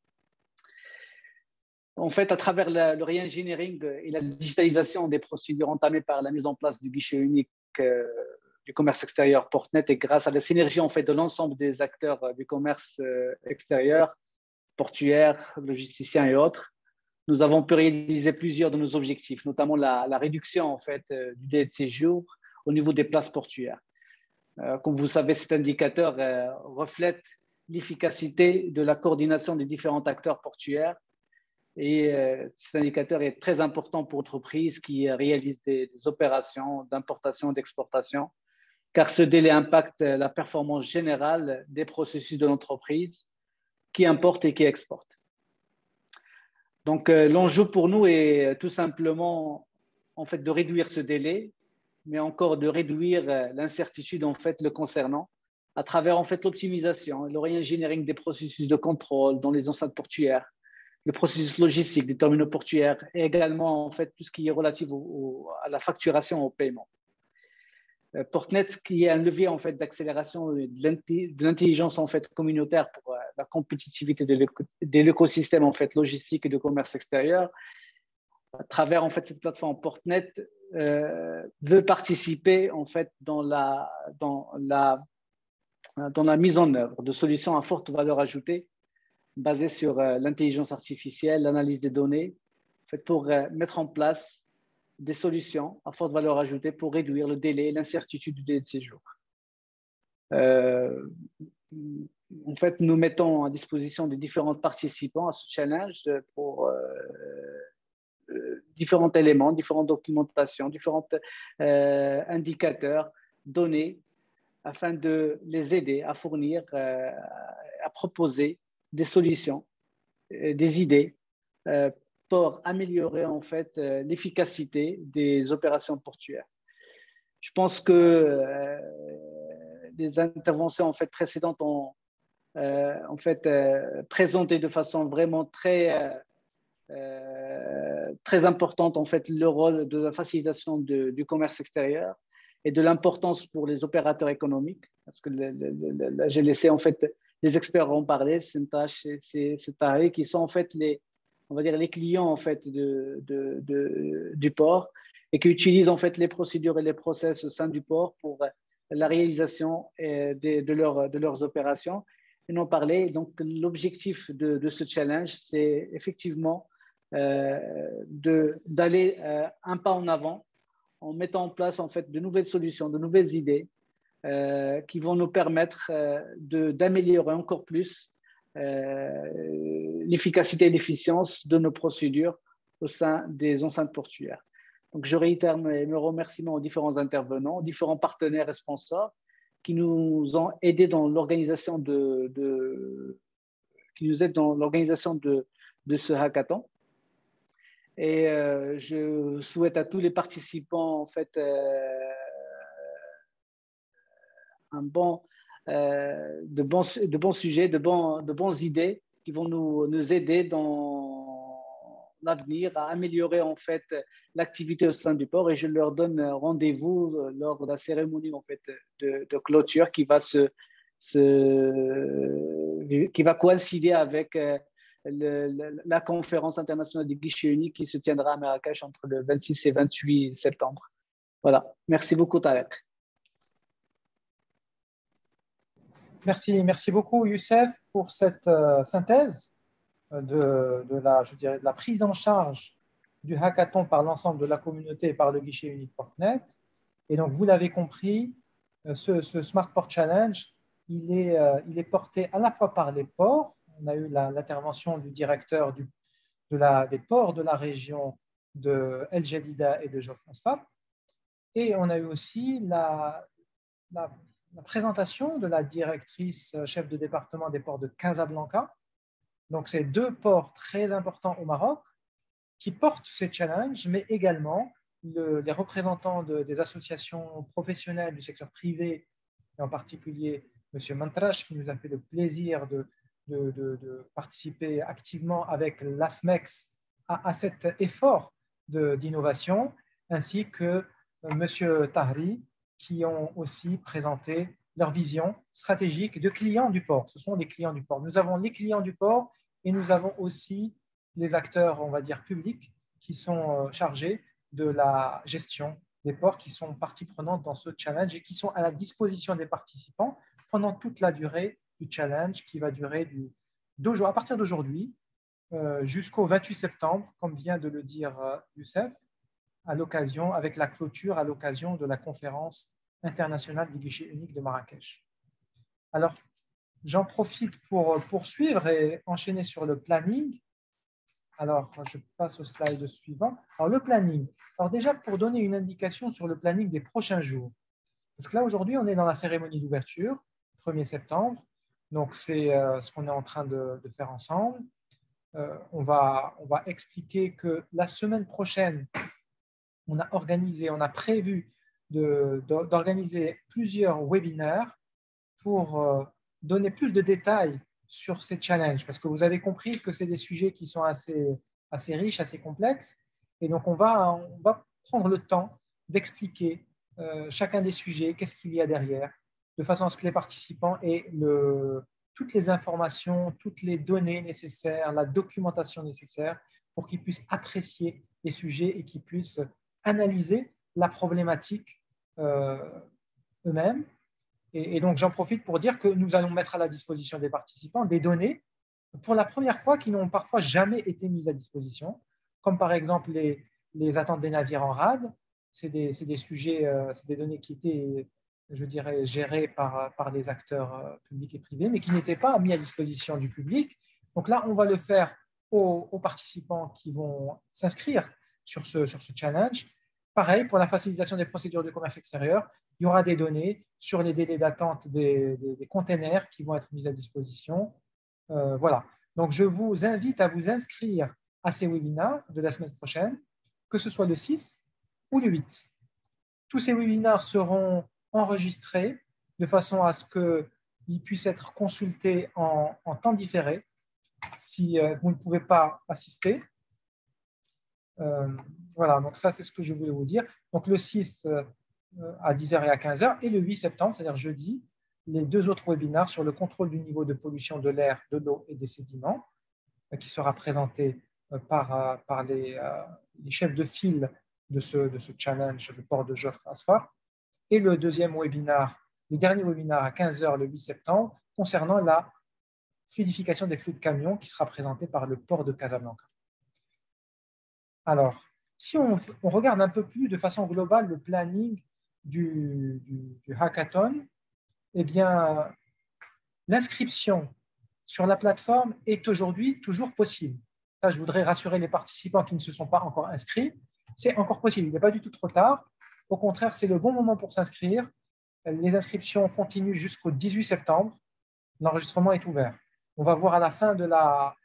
En fait, à travers le re-engineering et la digitalisation des procédures entamées par la mise en place du guichet unique du commerce extérieur Portnet et grâce à la synergie en fait, de l'ensemble des acteurs du commerce extérieur, portuaire, logisticiens et autres, nous avons pu réaliser plusieurs de nos objectifs, notamment la réduction en fait, du délai de séjour au niveau des places portuaires. Comme vous savez, cet indicateur reflète l'efficacité de la coordination des différents acteurs portuaires et cet indicateur est très important pour l'entreprise qui réalise des opérations d'importation et d'exportation, car ce délai impacte la performance générale des processus de l'entreprise qui importe et qui exporte. Donc, l'enjeu pour nous est tout simplement en fait, de réduire ce délai, mais encore de réduire l'incertitude en fait, le concernant à travers en fait, l'optimisation et le re-engineering des processus de contrôle dans les enceintes portuaires, le processus logistique des terminaux portuaires et également en fait, tout ce qui est relatif à la facturation au paiement. Portnet, qui est un levier en fait, d'accélération de l'intelligence en fait, communautaire pour la compétitivité de l'écosystème en fait, logistique et de commerce extérieur, à travers en fait, cette plateforme Portnet, veut participer en fait dans la mise en œuvre de solutions à forte valeur ajoutée basées sur l'intelligence artificielle, l'analyse des données, en fait, pour mettre en place des solutions à forte valeur ajoutée pour réduire le délai et l'incertitude du délai de séjour. En fait, nous mettons à disposition des différents participants à ce challenge pour différents éléments, différentes documentations, différents indicateurs, données, afin de les aider à fournir, à proposer des solutions, des idées pour améliorer en fait l'efficacité des opérations portuaires. Je pense que les interventions en fait précédentes ont en fait présenté de façon vraiment très importante en fait le rôle de la facilitation du commerce extérieur et de l'importance pour les opérateurs économiques, parce que j'ai laissé en fait les experts en parler, Sintash et Tari, qui sont en fait on va dire les clients en fait du port et qui utilisent en fait les procédures et les process au sein du port pour la réalisation de leurs opérations. Et on parlait, donc l'objectif de ce challenge, c'est effectivement d'aller un pas en avant en mettant en place en fait de nouvelles solutions, de nouvelles idées qui vont nous permettre d'améliorer encore plus l'efficacité et l'efficience de nos procédures au sein des enceintes portuaires. Donc, je réitère mes remerciements aux différents intervenants, aux différents partenaires et sponsors qui nous ont aidés dans l'organisation de ce hackathon. Et je souhaite à tous les participants en fait de bons sujets, de bonnes idées qui vont nous aider dans l'avenir à améliorer en fait l'activité au sein du port. Et je leur donne rendez-vous lors de la cérémonie en fait de clôture qui va coïncider avec la conférence internationale du guichet unique qui se tiendra à Marrakech entre le 26 et 28 septembre. Voilà. Merci beaucoup, Tarek. Merci beaucoup, Youssef, pour cette synthèse de la prise en charge du hackathon par l'ensemble de la communauté et par le guichet unique Portnet. Et donc, vous l'avez compris, ce Smart Port Challenge, il est porté à la fois par les ports. On a eu l'intervention du directeur des ports de la région de El Jadida et de Jof Asfar. Et on a eu aussi la présentation de la directrice chef de département des ports de Casablanca. Donc, c'est deux ports très importants au Maroc qui portent ces challenges, mais également les représentants des associations professionnelles du secteur privé, et en particulier M. Mantrache, qui nous a fait le plaisir de participer activement avec l'ASMEX à cet effort d'innovation, ainsi que M. Tahri, qui ont aussi présenté leur vision stratégique de clients du port. Ce sont des clients du port. Nous avons les clients du port et nous avons aussi les acteurs, on va dire, publics qui sont chargés de la gestion des ports, qui sont partie prenante dans ce challenge et qui sont à la disposition des participants pendant toute la durée du challenge qui va durer à partir d'aujourd'hui jusqu'au 28 septembre, comme vient de le dire Youssef, avec la clôture à l'occasion de la conférence internationale du guichet unique de Marrakech. Alors, j'en profite pour poursuivre et enchaîner sur le planning. Alors, je passe au slide suivant. Alors, le planning. Alors, déjà, pour donner une indication sur le planning des prochains jours. Parce que là, aujourd'hui, on est dans la cérémonie d'ouverture, 1er septembre. Donc, c'est ce qu'on est en train de faire ensemble. On va expliquer que la semaine prochaine, on a prévu d'organiser plusieurs webinaires pour donner plus de détails sur ces challenges, parce que vous avez compris que c'est des sujets qui sont assez riches, assez complexes, et donc on va prendre le temps d'expliquer chacun des sujets, qu'est-ce qu'il y a derrière, de façon à ce que les participants aient toutes les informations, toutes les données nécessaires, la documentation nécessaire pour qu'ils puissent apprécier les sujets et qu'ils puissent analyser la problématique eux-mêmes. Et donc, j'en profite pour dire que nous allons mettre à la disposition des participants des données pour la première fois qui n'ont parfois jamais été mises à disposition, comme par exemple les attentes des navires en rade. C'est des sujets, c'est des données qui étaient, je dirais, gérées par les acteurs publics et privés, mais qui n'étaient pas mis à disposition du public. Donc là, on va le faire aux participants qui vont s'inscrire sur ce challenge. Pareil, pour la facilitation des procédures de commerce extérieur, il y aura des données sur les délais d'attente des containers qui vont être mis à disposition. Voilà. Donc, je vous invite à vous inscrire à ces webinaires de la semaine prochaine, que ce soit le 6 ou le 8. Tous ces webinaires seront enregistrés de façon à ce qu'ils puissent être consultés en temps différé si vous ne pouvez pas assister. Voilà, donc ça, c'est ce que je voulais vous dire. Donc, le 6 à 10h et à 15h, et le 8 septembre, c'est-à-dire jeudi, les deux autres webinaires sur le contrôle du niveau de pollution de l'air, de l'eau et des sédiments, qui sera présenté par les chefs de file de ce challenge, le port de Joffre Asfar, et le deuxième webinaire, le dernier webinaire à 15h le 8 septembre, concernant la fluidification des flux de camions, qui sera présenté par le port de Casablanca. Alors, si on regarde un peu plus de façon globale le planning du hackathon, eh bien, l'inscription sur la plateforme est aujourd'hui toujours possible. Là, je voudrais rassurer les participants qui ne se sont pas encore inscrits. C'est encore possible, il n'est pas du tout trop tard. Au contraire, c'est le bon moment pour s'inscrire. Les inscriptions continuent jusqu'au 18 septembre. L'enregistrement est ouvert. On va voir à la fin de la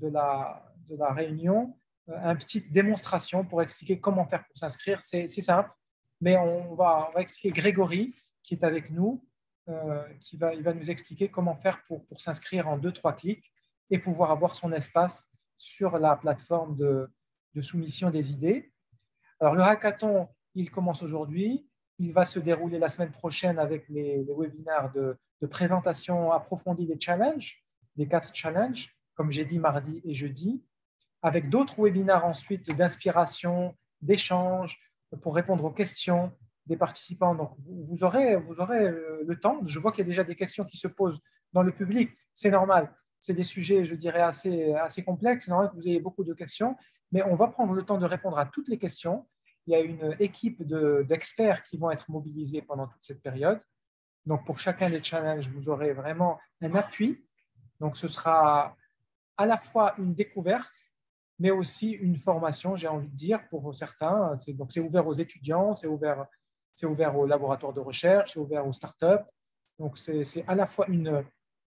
réunion une petite démonstration pour expliquer comment faire pour s'inscrire. C'est simple, mais on va expliquer Grégory, qui est avec nous, il va nous expliquer comment faire pour s'inscrire en 2-3 clics et pouvoir avoir son espace sur la plateforme de soumission des idées. Alors, le hackathon, il commence aujourd'hui. Il va se dérouler la semaine prochaine avec les webinaires de présentation approfondie des challenges, des 4 challenges, comme j'ai dit mardi et jeudi, avec d'autres webinaires ensuite d'inspiration, d'échange, pour répondre aux questions des participants. Donc, vous aurez le temps. Je vois qu'il y a déjà des questions qui se posent dans le public. C'est normal. C'est des sujets, je dirais, assez complexes. C'est normal que vous ayez beaucoup de questions, mais on va prendre le temps de répondre à toutes les questions. Il y a une équipe d'experts qui vont être mobilisés pendant toute cette période. Donc, pour chacun des challenges, vous aurez vraiment un appui. Donc, ce sera à la fois une découverte, mais aussi une formation, j'ai envie de dire, pour certains. Donc, c'est ouvert aux étudiants, c'est ouvert aux laboratoires de recherche, c'est ouvert aux startups. Donc, c'est à la fois une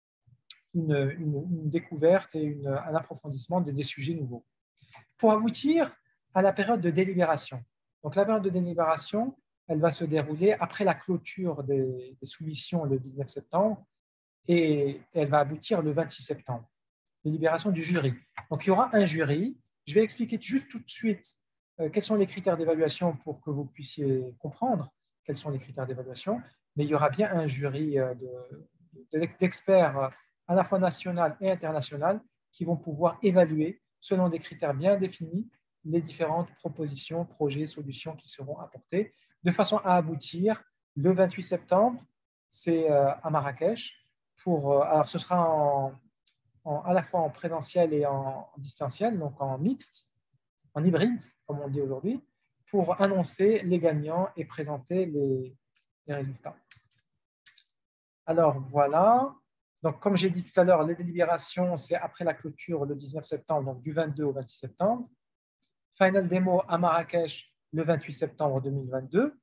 découverte et un approfondissement des sujets nouveaux. Pour aboutir à la période de délibération. Donc, la période de délibération, elle va se dérouler après la clôture des soumissions le 19 septembre et elle va aboutir le 26 septembre. Délibération du jury. Donc, il y aura un jury. Je vais expliquer juste tout de suite quels sont les critères d'évaluation pour que vous puissiez comprendre quels sont les critères d'évaluation. Mais il y aura bien un jury d'experts à la fois national et international qui vont pouvoir évaluer, selon des critères bien définis, les différentes propositions, projets, solutions qui seront apportées, de façon à aboutir le 28 septembre, c'est à Marrakech. Alors, ce sera à la fois en présentiel et en distanciel, donc en mixte, en hybride, comme on dit aujourd'hui, pour annoncer les gagnants et présenter les résultats. Alors, voilà. Donc, comme j'ai dit tout à l'heure, les délibérations, c'est après la clôture le 19 septembre, donc du 22 au 26 septembre. Final démo à Marrakech le 28 septembre 2022.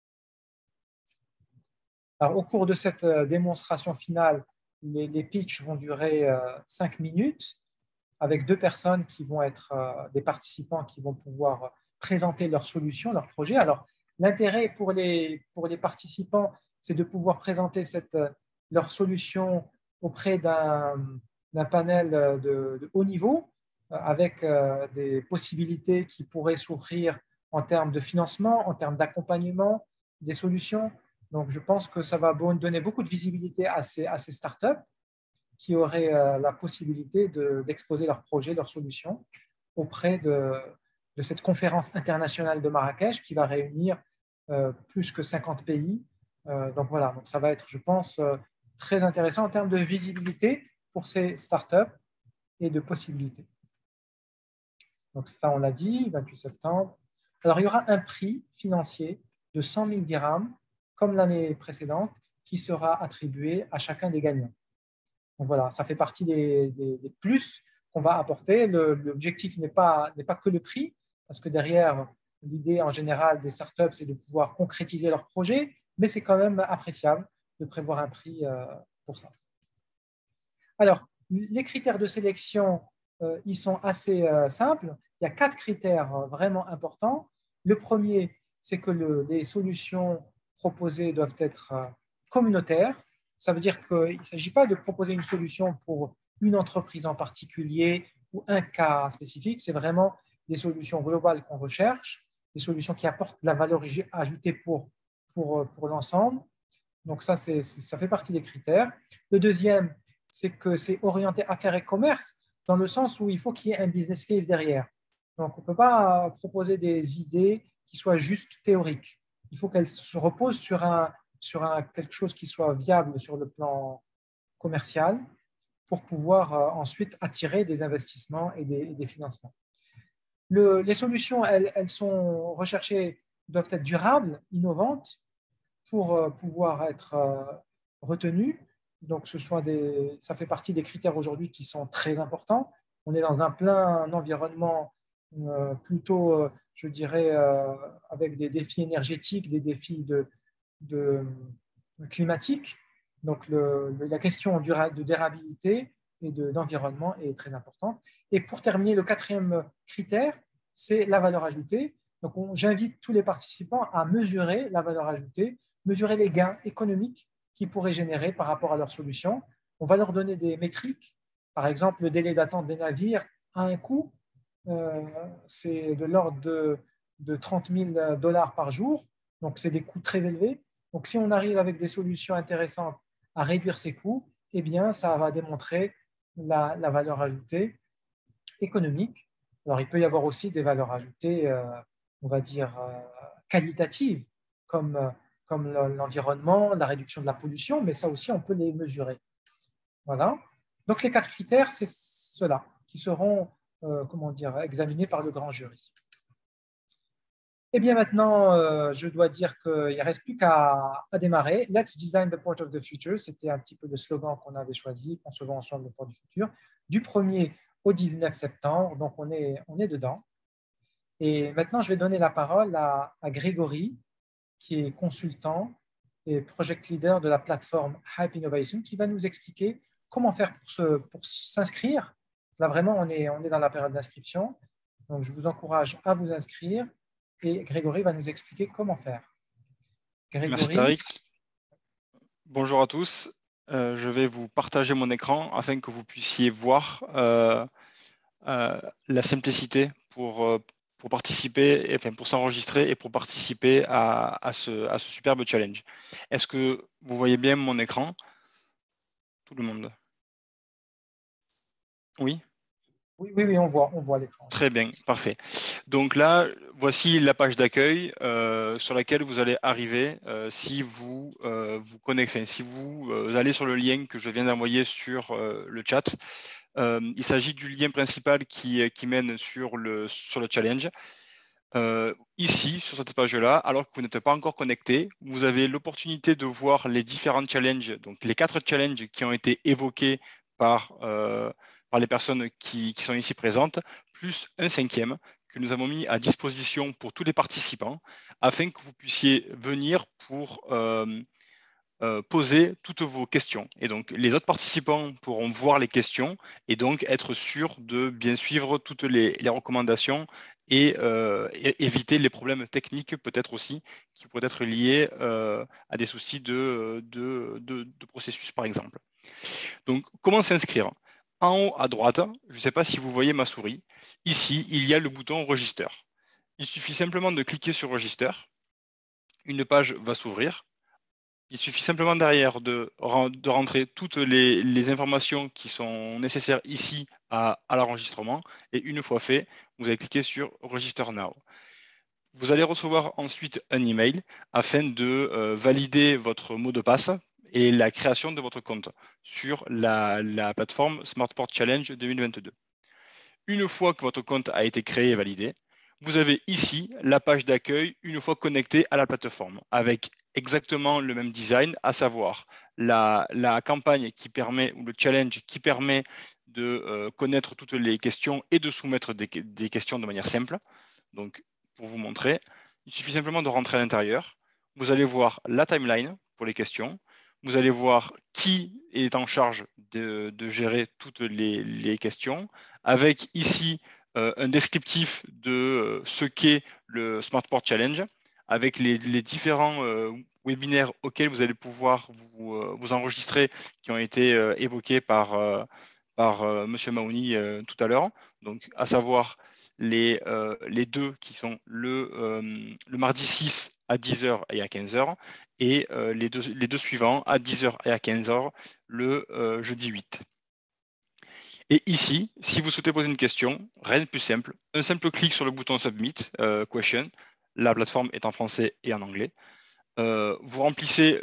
Alors, au cours de cette démonstration finale, les pitchs vont durer 5 minutes avec 2 personnes qui vont être des participants qui vont pouvoir présenter leurs solutions, leurs projets. Alors, l'intérêt pour les participants, c'est de pouvoir présenter leurs solutions auprès d'un panel de haut niveau avec des possibilités qui pourraient s'ouvrir en termes de financement, en termes d'accompagnement des solutions. Donc, je pense que ça va donner beaucoup de visibilité à ces startups qui auraient la possibilité d'exposer leurs projets, leurs solutions auprès de cette conférence internationale de Marrakech qui va réunir plus que 50 pays. Donc voilà, donc ça va être, je pense, très intéressant en termes de visibilité pour ces startups et de possibilités. Donc ça, on l'a dit, 28 septembre. Alors, il y aura un prix financier de 100 000 dirhams, comme l'année précédente, qui sera attribué à chacun des gagnants. Donc voilà, ça fait partie des plus qu'on va apporter. L'objectif n'est pas que le prix, parce que derrière, l'idée en général des startups, c'est de pouvoir concrétiser leur projet, mais c'est quand même appréciable de prévoir un prix pour ça. Alors, les critères de sélection, ils sont assez simples. Il y a 4 critères vraiment importants. Le premier, c'est que les solutions proposées doivent être communautaires. Ça veut dire qu'il ne s'agit pas de proposer une solution pour une entreprise en particulier ou un cas spécifique. C'est vraiment des solutions globales qu'on recherche, des solutions qui apportent de la valeur ajoutée pour l'ensemble. Donc ça fait partie des critères. Le deuxième, c'est que c'est orienté affaires et commerce, dans le sens où il faut qu'il y ait un business case derrière. Donc, on ne peut pas proposer des idées qui soient juste théoriques. Il faut qu'elles se reposent sur quelque chose qui soit viable sur le plan commercial pour pouvoir ensuite attirer des investissements et des financements. Les solutions, elles sont recherchées, doivent être durables, innovantes, pour pouvoir être retenues. Donc, ça fait partie des critères aujourd'hui qui sont très importants. On est dans un environnement plutôt, je dirais, avec des défis énergétiques, des défis climatiques. Donc, la question de durabilité et d'environnement est très importante. Et pour terminer, le 4e critère, c'est la valeur ajoutée. Donc, j'invite tous les participants à mesurer la valeur ajoutée, mesurer les gains économiques qu'ils pourraient générer par rapport à leur solution. On va leur donner des métriques. Par exemple, le délai d'attente des navires a un coût. C'est de l'ordre de 30 000 $ par jour. Donc, c'est des coûts très élevés. Donc, si on arrive avec des solutions intéressantes à réduire ces coûts, eh bien, ça va démontrer la valeur ajoutée économique. Alors, il peut y avoir aussi des valeurs ajoutées, on va dire, qualitatives, comme l'environnement, la réduction de la pollution, mais ça aussi, on peut les mesurer. Voilà. Donc, les 4 critères, c'est ceux-là qui seront examinés par le grand jury. Et bien maintenant, je dois dire qu'il ne reste plus qu'à démarrer. Let's design the port of the future. C'était un petit peu le slogan qu'on avait choisi, concevons ensemble le port du futur, du 1er au 19 septembre. Donc, on est dedans. Et maintenant, je vais donner la parole à Grégory, qui est consultant et project leader de la plateforme Hype Innovation, qui va nous expliquer comment faire pour s'inscrire. Là, vraiment, on est dans la période d'inscription. Donc, je vous encourage à vous inscrire et Grégory va nous expliquer comment faire. Grégory. Merci Tariq. Bonjour à tous. Je vais vous partager mon écran afin que vous puissiez voir la simplicité pour participer, enfin pour s'enregistrer et pour participer à ce superbe challenge. Est-ce que vous voyez bien mon écran? Tout le monde? Oui? Oui, on voit l'écran. Très bien, parfait. Donc là, voici la page d'accueil sur laquelle vous allez arriver si vous vous connectez, si vous allez sur le lien que je viens d'envoyer sur le chat. Il s'agit du lien principal qui mène sur le challenge. Ici, sur cette page-là, alors que vous n'êtes pas encore connecté, vous avez l'opportunité de voir les différents challenges, donc les 4 challenges qui ont été évoqués par les personnes qui sont ici présentes, plus un 5e que nous avons mis à disposition pour tous les participants, afin que vous puissiez venir pour poser toutes vos questions. Et donc, les autres participants pourront voir les questions et donc être sûrs de bien suivre toutes les recommandations et éviter les problèmes techniques peut-être aussi qui pourraient être liés à des soucis de processus, par exemple. Donc, comment s'inscrire? En haut à droite, je ne sais pas si vous voyez ma souris, ici, il y a le bouton Register. Il suffit simplement de cliquer sur Register. Une page va s'ouvrir. Il suffit simplement derrière de rentrer toutes les informations qui sont nécessaires ici à l'enregistrement. Et une fois fait, vous allez cliquer sur Register Now. Vous allez recevoir ensuite un email afin de valider votre mot de passe et la création de votre compte sur la plateforme Smartport Challenge 2022. Une fois que votre compte a été créé et validé, vous avez ici la page d'accueil une fois connecté à la plateforme avec exactement le même design, à savoir la campagne qui permet, ou le challenge qui permet de connaître toutes les questions et de soumettre des questions de manière simple. Donc, pour vous montrer, il suffit simplement de rentrer à l'intérieur. Vous allez voir la timeline pour les questions. Vous allez voir qui est en charge de gérer toutes les questions, avec ici un descriptif de ce qu'est le Smartport Challenge, avec les différents webinaires auxquels vous allez pouvoir vous enregistrer, qui ont été évoqués par M. Maouni tout à l'heure. Donc, à savoir les deux qui sont le mardi 6 à 10h et à 15h, et les deux suivants à 10h et à 15h le jeudi 8. Et ici, si vous souhaitez poser une question, rien de plus simple, un simple clic sur le bouton Submit Question, la plateforme est en français et en anglais. Vous remplissez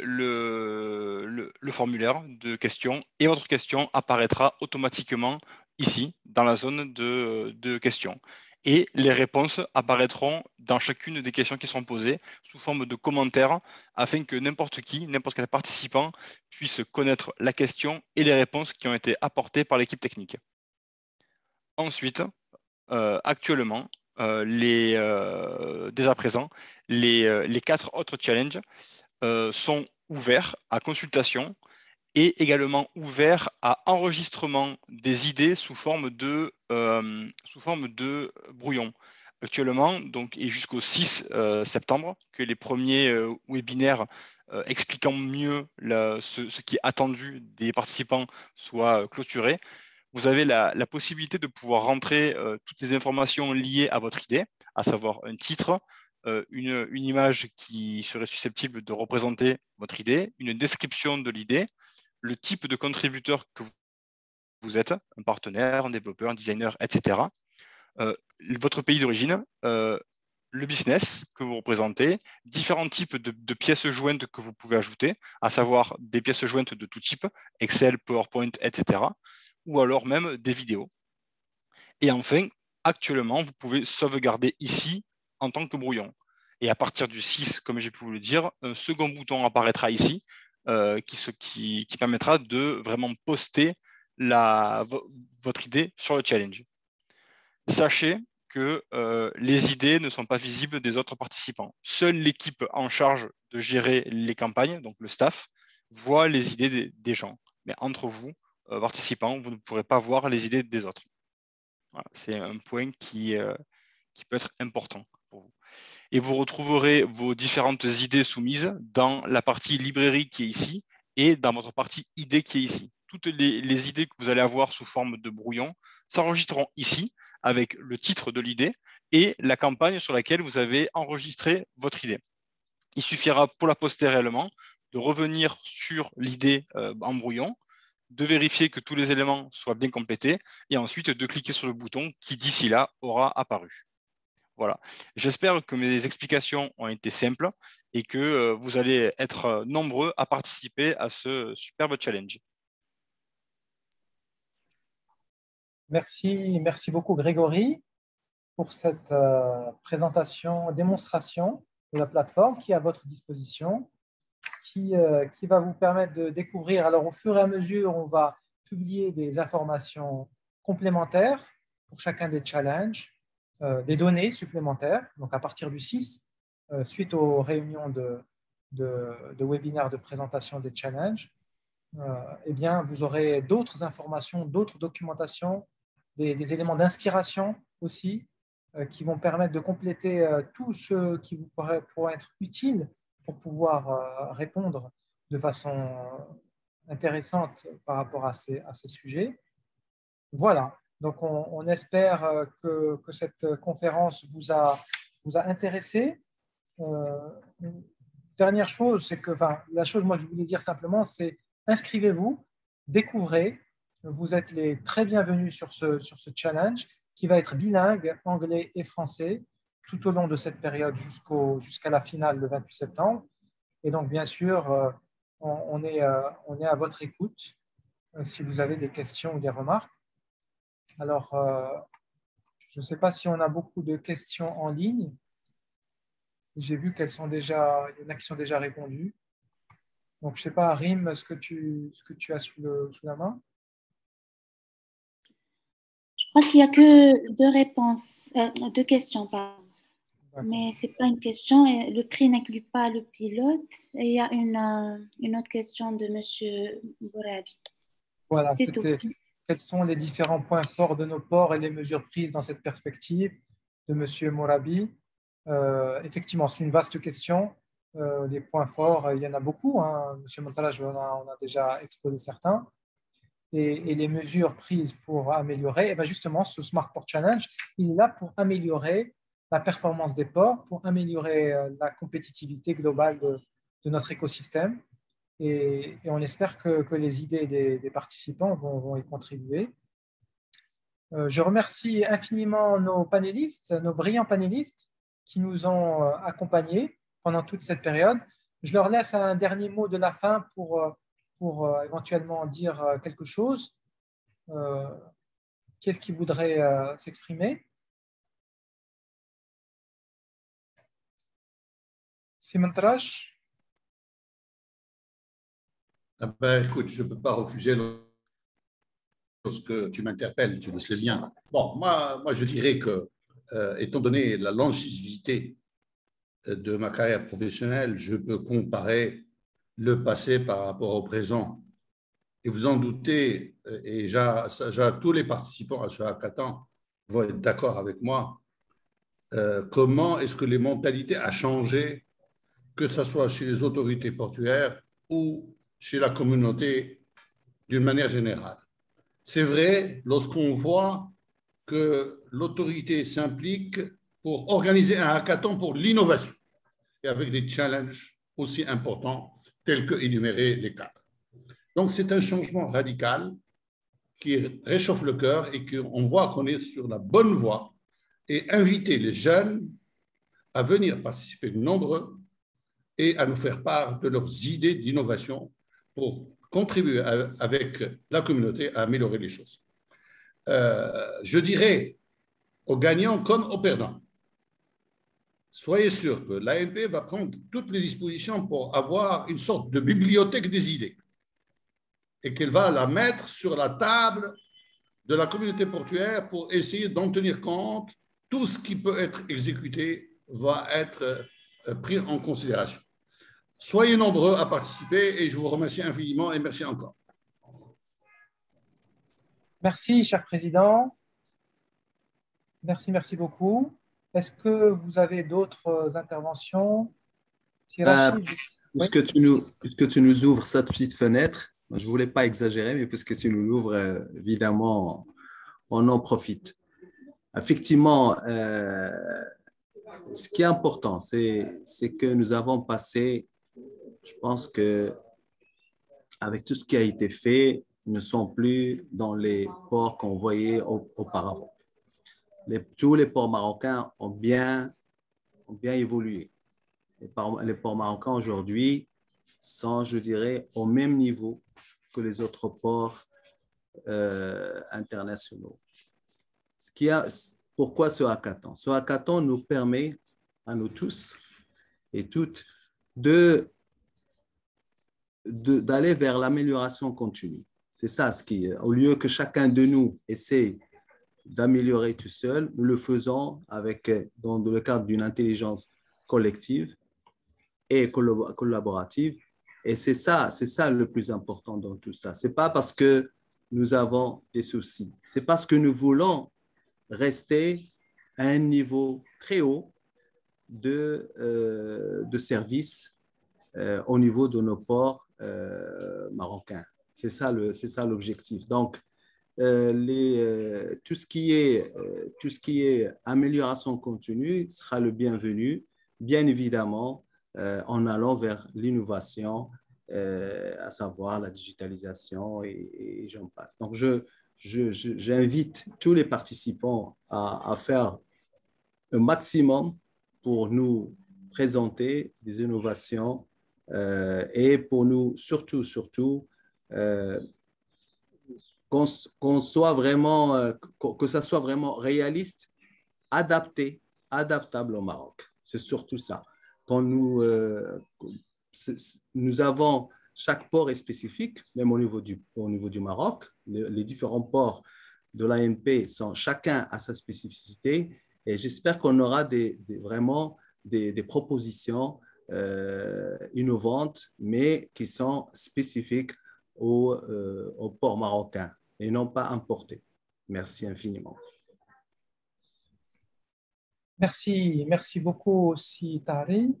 le formulaire de questions et votre question apparaîtra automatiquement ici, dans la zone de questions. Et les réponses apparaîtront dans chacune des questions qui seront posées sous forme de commentaires afin que n'importe quel participant puisse connaître la question et les réponses qui ont été apportées par l'équipe technique. Ensuite, actuellement, dès à présent, les 4 autres challenges sont ouverts à consultation et également ouverts à enregistrement des idées sous forme de brouillon. Actuellement, donc, et jusqu'au 6 septembre, que les premiers webinaires expliquant mieux ce qui est attendu des participants soient clôturés, vous avez la possibilité de pouvoir rentrer toutes les informations liées à votre idée, à savoir un titre, une image qui serait susceptible de représenter votre idée, une description de l'idée, le type de contributeur que vous êtes, un partenaire, un développeur, un designer, etc. Votre pays d'origine, le business que vous représentez, différents types de pièces jointes que vous pouvez ajouter, à savoir des pièces jointes de tout type, Excel, PowerPoint, etc., ou alors même des vidéos. Et enfin, actuellement, vous pouvez sauvegarder ici en tant que brouillon. Et à partir du 6, comme j'ai pu vous le dire, un second bouton apparaîtra ici qui permettra de vraiment poster votre idée sur le challenge. Sachez que les idées ne sont pas visibles des autres participants. Seule l'équipe en charge de gérer les campagnes, donc le staff, voit les idées des gens. Mais entre vous, participants, vous ne pourrez pas voir les idées des autres. Voilà, c'est un point qui peut être important pour vous. Et vous retrouverez vos différentes idées soumises dans la partie librairie qui est ici et dans votre partie idées qui est ici. Toutes les idées que vous allez avoir sous forme de brouillon s'enregistreront ici avec le titre de l'idée et la campagne sur laquelle vous avez enregistré votre idée. Il suffira pour la poster réellement de revenir sur l'idée en brouillon, de vérifier que tous les éléments soient bien complétés et ensuite de cliquer sur le bouton qui d'ici là aura apparu. Voilà. J'espère que mes explications ont été simples et que vous allez être nombreux à participer à ce superbe challenge. Merci beaucoup Grégory pour cette démonstration de la plateforme qui est à votre disposition, qui va vous permettre de découvrir. Alors, au fur et à mesure, on va publier des informations complémentaires pour chacun des challenges, des données supplémentaires. Donc, à partir du 6, suite aux réunions de webinaires de présentation des challenges, eh bien, vous aurez d'autres informations, d'autres documentations, des éléments d'inspiration aussi, qui vont permettre de compléter tout ce qui vous pourrait être utile pour pouvoir répondre de façon intéressante par rapport à ces sujets. Voilà, donc on espère que cette conférence vous a intéressé. Une dernière chose, c'est que, la chose moi que je voulais dire simplement, c'est inscrivez-vous, découvrez, vous êtes les très bienvenus sur ce challenge qui va être bilingue, anglais et français, tout au long de cette période jusqu'à la finale le 28 septembre. Et donc, bien sûr, on est à votre écoute si vous avez des questions ou des remarques. Alors, je ne sais pas si on a beaucoup de questions en ligne. J'ai vu il y en a qui sont déjà répondues. Donc, je ne sais pas, Rim, ce que tu as sous la main? Je crois qu'il n'y a que deux questions, pardon. Mais ce n'est pas une question. Et le prix n'inclut pas le pilote. Et il y a une autre question de M. Bourabi. Voilà, c'était quels sont les différents points forts de nos ports et les mesures prises dans cette perspective de M. Morabi. Effectivement, c'est une vaste question. Les points forts, il y en a beaucoup. Hein. M. Montalaj, on a déjà exposé certains. Et les mesures prises pour améliorer, et bien justement, ce Smart Port Challenge, il est là pour améliorer la performance des ports, pour améliorer la compétitivité globale de notre écosystème. Et on espère que les idées des participants vont y contribuer. Je remercie infiniment nos panélistes, nos brillants panélistes qui nous ont accompagnés pendant toute cette période. Je leur laisse un dernier mot de la fin pour éventuellement dire quelque chose. Qui est-ce qui voudrait s'exprimer? Simon Trash? Écoute, je ne peux pas refuser lorsque tu m'interpelles, tu le sais bien. Bon, moi je dirais que, étant donné la longévité de ma carrière professionnelle, je peux comparer le passé par rapport au présent. Et vous en doutez, et tous les participants à ce hackathon vont être d'accord avec moi, comment est-ce que les mentalités ont changé, que ce soit chez les autorités portuaires ou chez la communauté d'une manière générale. C'est vrai lorsqu'on voit que l'autorité s'implique pour organiser un hackathon pour l'innovation et avec des challenges aussi importants tels que énumérer les quatre. Donc, c'est un changement radical qui réchauffe le cœur et qu'on voit qu'on est sur la bonne voie et inviter les jeunes à venir participer nombreux et à nous faire part de leurs idées d'innovation pour contribuer avec la communauté à améliorer les choses. Je dirais aux gagnants comme aux perdants, soyez sûrs que l'ANP va prendre toutes les dispositions pour avoir une sorte de bibliothèque des idées et qu'elle va la mettre sur la table de la communauté portuaire pour essayer d'en tenir compte. Tout ce qui peut être exécuté va être pris en considération. Soyez nombreux à participer et je vous remercie infiniment et merci encore. Merci, cher président. Merci beaucoup. Est-ce que vous avez d'autres interventions? Puisque tu nous ouvres cette petite fenêtre, je ne voulais pas exagérer, mais puisque tu nous l'ouvres, évidemment, on en profite. Effectivement, ce qui est important, c'est que nous avons passé, je pense que avec tout ce qui a été fait, nous ne sommes plus dans les ports qu'on voyait auparavant. Tous les ports marocains ont bien évolué. Les ports marocains aujourd'hui sont, je dirais, au même niveau que les autres ports internationaux. Pourquoi ce hackathon? Ce hackathon nous permet à nous tous et toutes d'aller vers l'amélioration continue. C'est ça au lieu que chacun de nous essaie d'améliorer tout seul, nous le faisons dans le cadre d'une intelligence collective et collaborative. Et c'est ça le plus important dans tout ça. Ce n'est pas parce que nous avons des soucis, c'est parce que nous voulons rester à un niveau très haut de service au niveau de nos ports marocains. C'est ça l'objectif. Donc, tout ce qui est amélioration continue sera le bienvenu, bien évidemment, en allant vers l'innovation, à savoir la digitalisation et j'en passe. Donc, j'invite tous les participants à faire un maximum pour nous présenter des innovations et pour nous, surtout, qu'on soit vraiment, que ça soit vraiment réaliste, adaptable au Maroc. C'est surtout ça. Quand nous avons, chaque port est spécifique, même au niveau du Maroc. Les différents ports de l'ANP sont chacun à sa spécificité et j'espère qu'on aura vraiment des propositions innovantes, mais qui sont spécifiques au port marocain et non pas importées. Merci infiniment. Merci beaucoup aussi, Tari.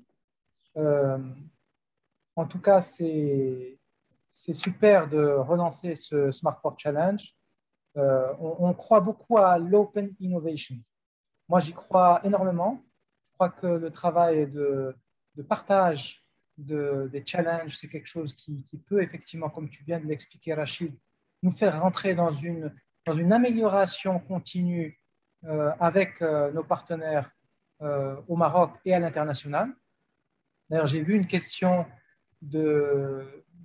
En tout cas, c'est super de relancer ce Smart Port Challenge. On croit beaucoup à l'open innovation. Moi, j'y crois énormément. Je crois que le travail de partage des challenges, c'est quelque chose qui peut effectivement, comme tu viens de l'expliquer, Rachid, nous faire rentrer dans une amélioration continue avec nos partenaires au Maroc et à l'international. D'ailleurs, j'ai vu une question de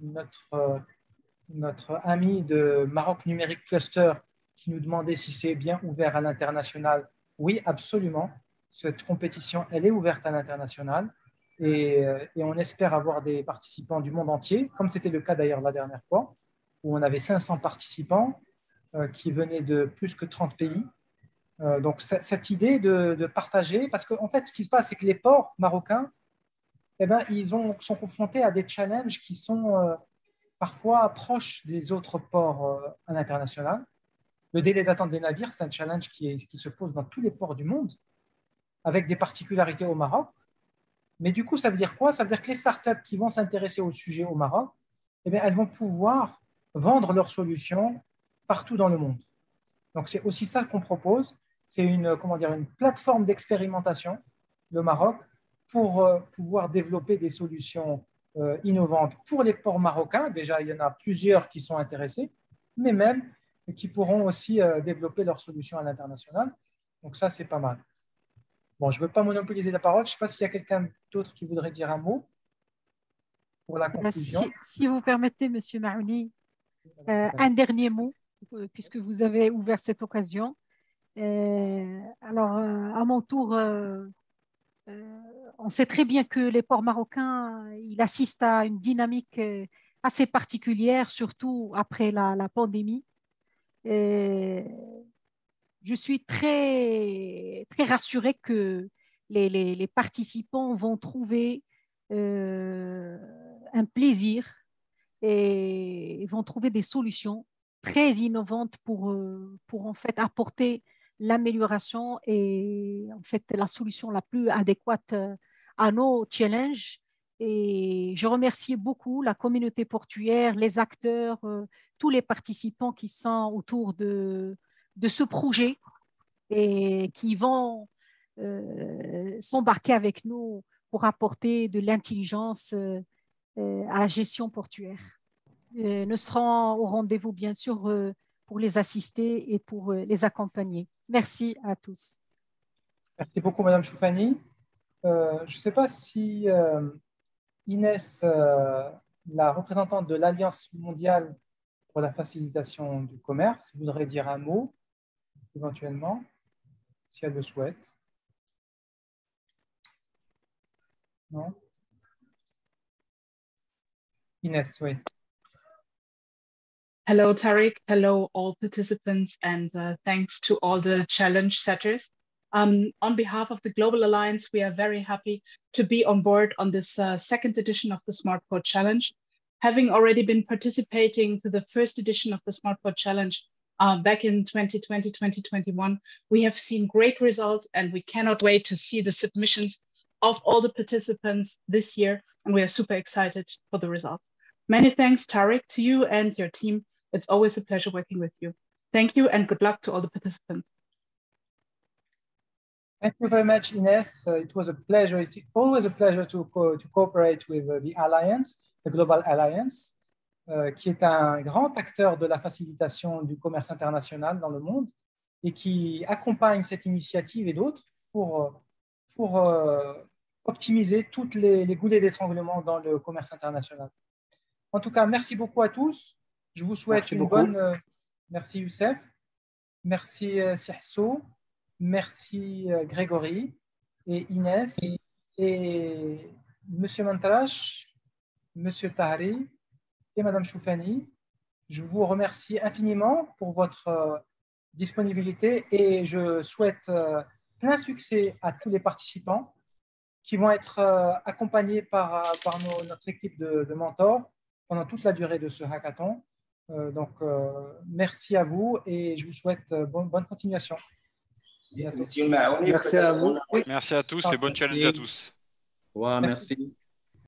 notre ami de Maroc Numérique Cluster qui nous demandait si c'est bien ouvert à l'international. Oui, absolument. Cette compétition, elle est ouverte à l'international et on espère avoir des participants du monde entier, comme c'était le cas d'ailleurs la dernière fois, où on avait 500 participants qui venaient de plus que 30 pays. Donc, cette idée de partager, parce qu'en fait, ce qui se passe, c'est que les ports marocains, eh ben, sont confrontés à des challenges qui sont parfois proches des autres ports à l'international. Le délai d'attente des navires, c'est un challenge qui se pose dans tous les ports du monde, avec des particularités au Maroc. Mais du coup, ça veut dire quoi? Ça veut dire que les startups qui vont s'intéresser au sujet au Maroc, eh bien, elles vont pouvoir vendre leurs solutions partout dans le monde. Donc, c'est aussi ça qu'on propose. C'est une plateforme d'expérimentation, le Maroc, pour pouvoir développer des solutions innovantes pour les ports marocains. Déjà, il y en a plusieurs qui sont intéressés, mais même qui pourront aussi développer leurs solutions à l'international. Donc ça, c'est pas mal. Bon, je ne veux pas monopoliser la parole. Je ne sais pas s'il y a quelqu'un d'autre qui voudrait dire un mot pour la conclusion. Si vous permettez, Monsieur Maouni, un dernier mot, puisque vous avez ouvert cette occasion. Alors, à mon tour, on sait très bien que les ports marocains, ils assistent à une dynamique assez particulière, surtout après la pandémie. Je suis très, très rassurée que les participants vont trouver un plaisir et vont trouver des solutions très innovantes pour en fait apporter l'amélioration et en fait la solution la plus adéquate à nos challenges. Et je remercie beaucoup la communauté portuaire, les acteurs, tous les participants qui sont autour de ce projet et qui vont s'embarquer avec nous pour apporter de l'intelligence à la gestion portuaire. Nous serons au rendez-vous, bien sûr, pour les assister et pour les accompagner. Merci à tous. Merci beaucoup, Madame Choufani. Je ne sais pas si Inès, la représentante de l'Alliance mondiale pour la facilitation du commerce, voudrait dire un mot, éventuellement, si elle le souhaite. Non? Inès, oui. Hello, Tariq. Hello, all participants, and thanks to all the challenge setters. On behalf of the Global Alliance, we are very happy to be on board on this second edition of the Smart Port Challenge. Having already been participating to the first edition of the Smart Port Challenge back in 2020, 2021, we have seen great results, and we cannot wait to see the submissions of all the participants this year, and we are super excited for the results. Many thanks, Tariq, to you and your team. It's always a pleasure working with you. Thank you and good luck to all the participants. Thank you very much, Ines. It was a pleasure. It's always a pleasure to cooperate with the Alliance, the Global Alliance, qui est un grand acteur de la facilitation du commerce international dans le monde et qui accompagne cette initiative et d'autres pour optimiser toutes les goulets d'étranglement dans le commerce international. En tout cas, merci beaucoup à tous. Je vous souhaite une bonne... merci Youssef, merci Sihso, merci Grégory et Inès et Monsieur Mantrache, Monsieur Tahri et Madame Choufani. Je vous remercie infiniment pour votre disponibilité et je souhaite plein succès à tous les participants qui vont être accompagnés par notre équipe de mentors pendant toute la durée de ce hackathon. Merci à vous et je vous souhaite bonne continuation. Merci à vous. Merci à tous et bonne challenge à tous. Ouais, merci.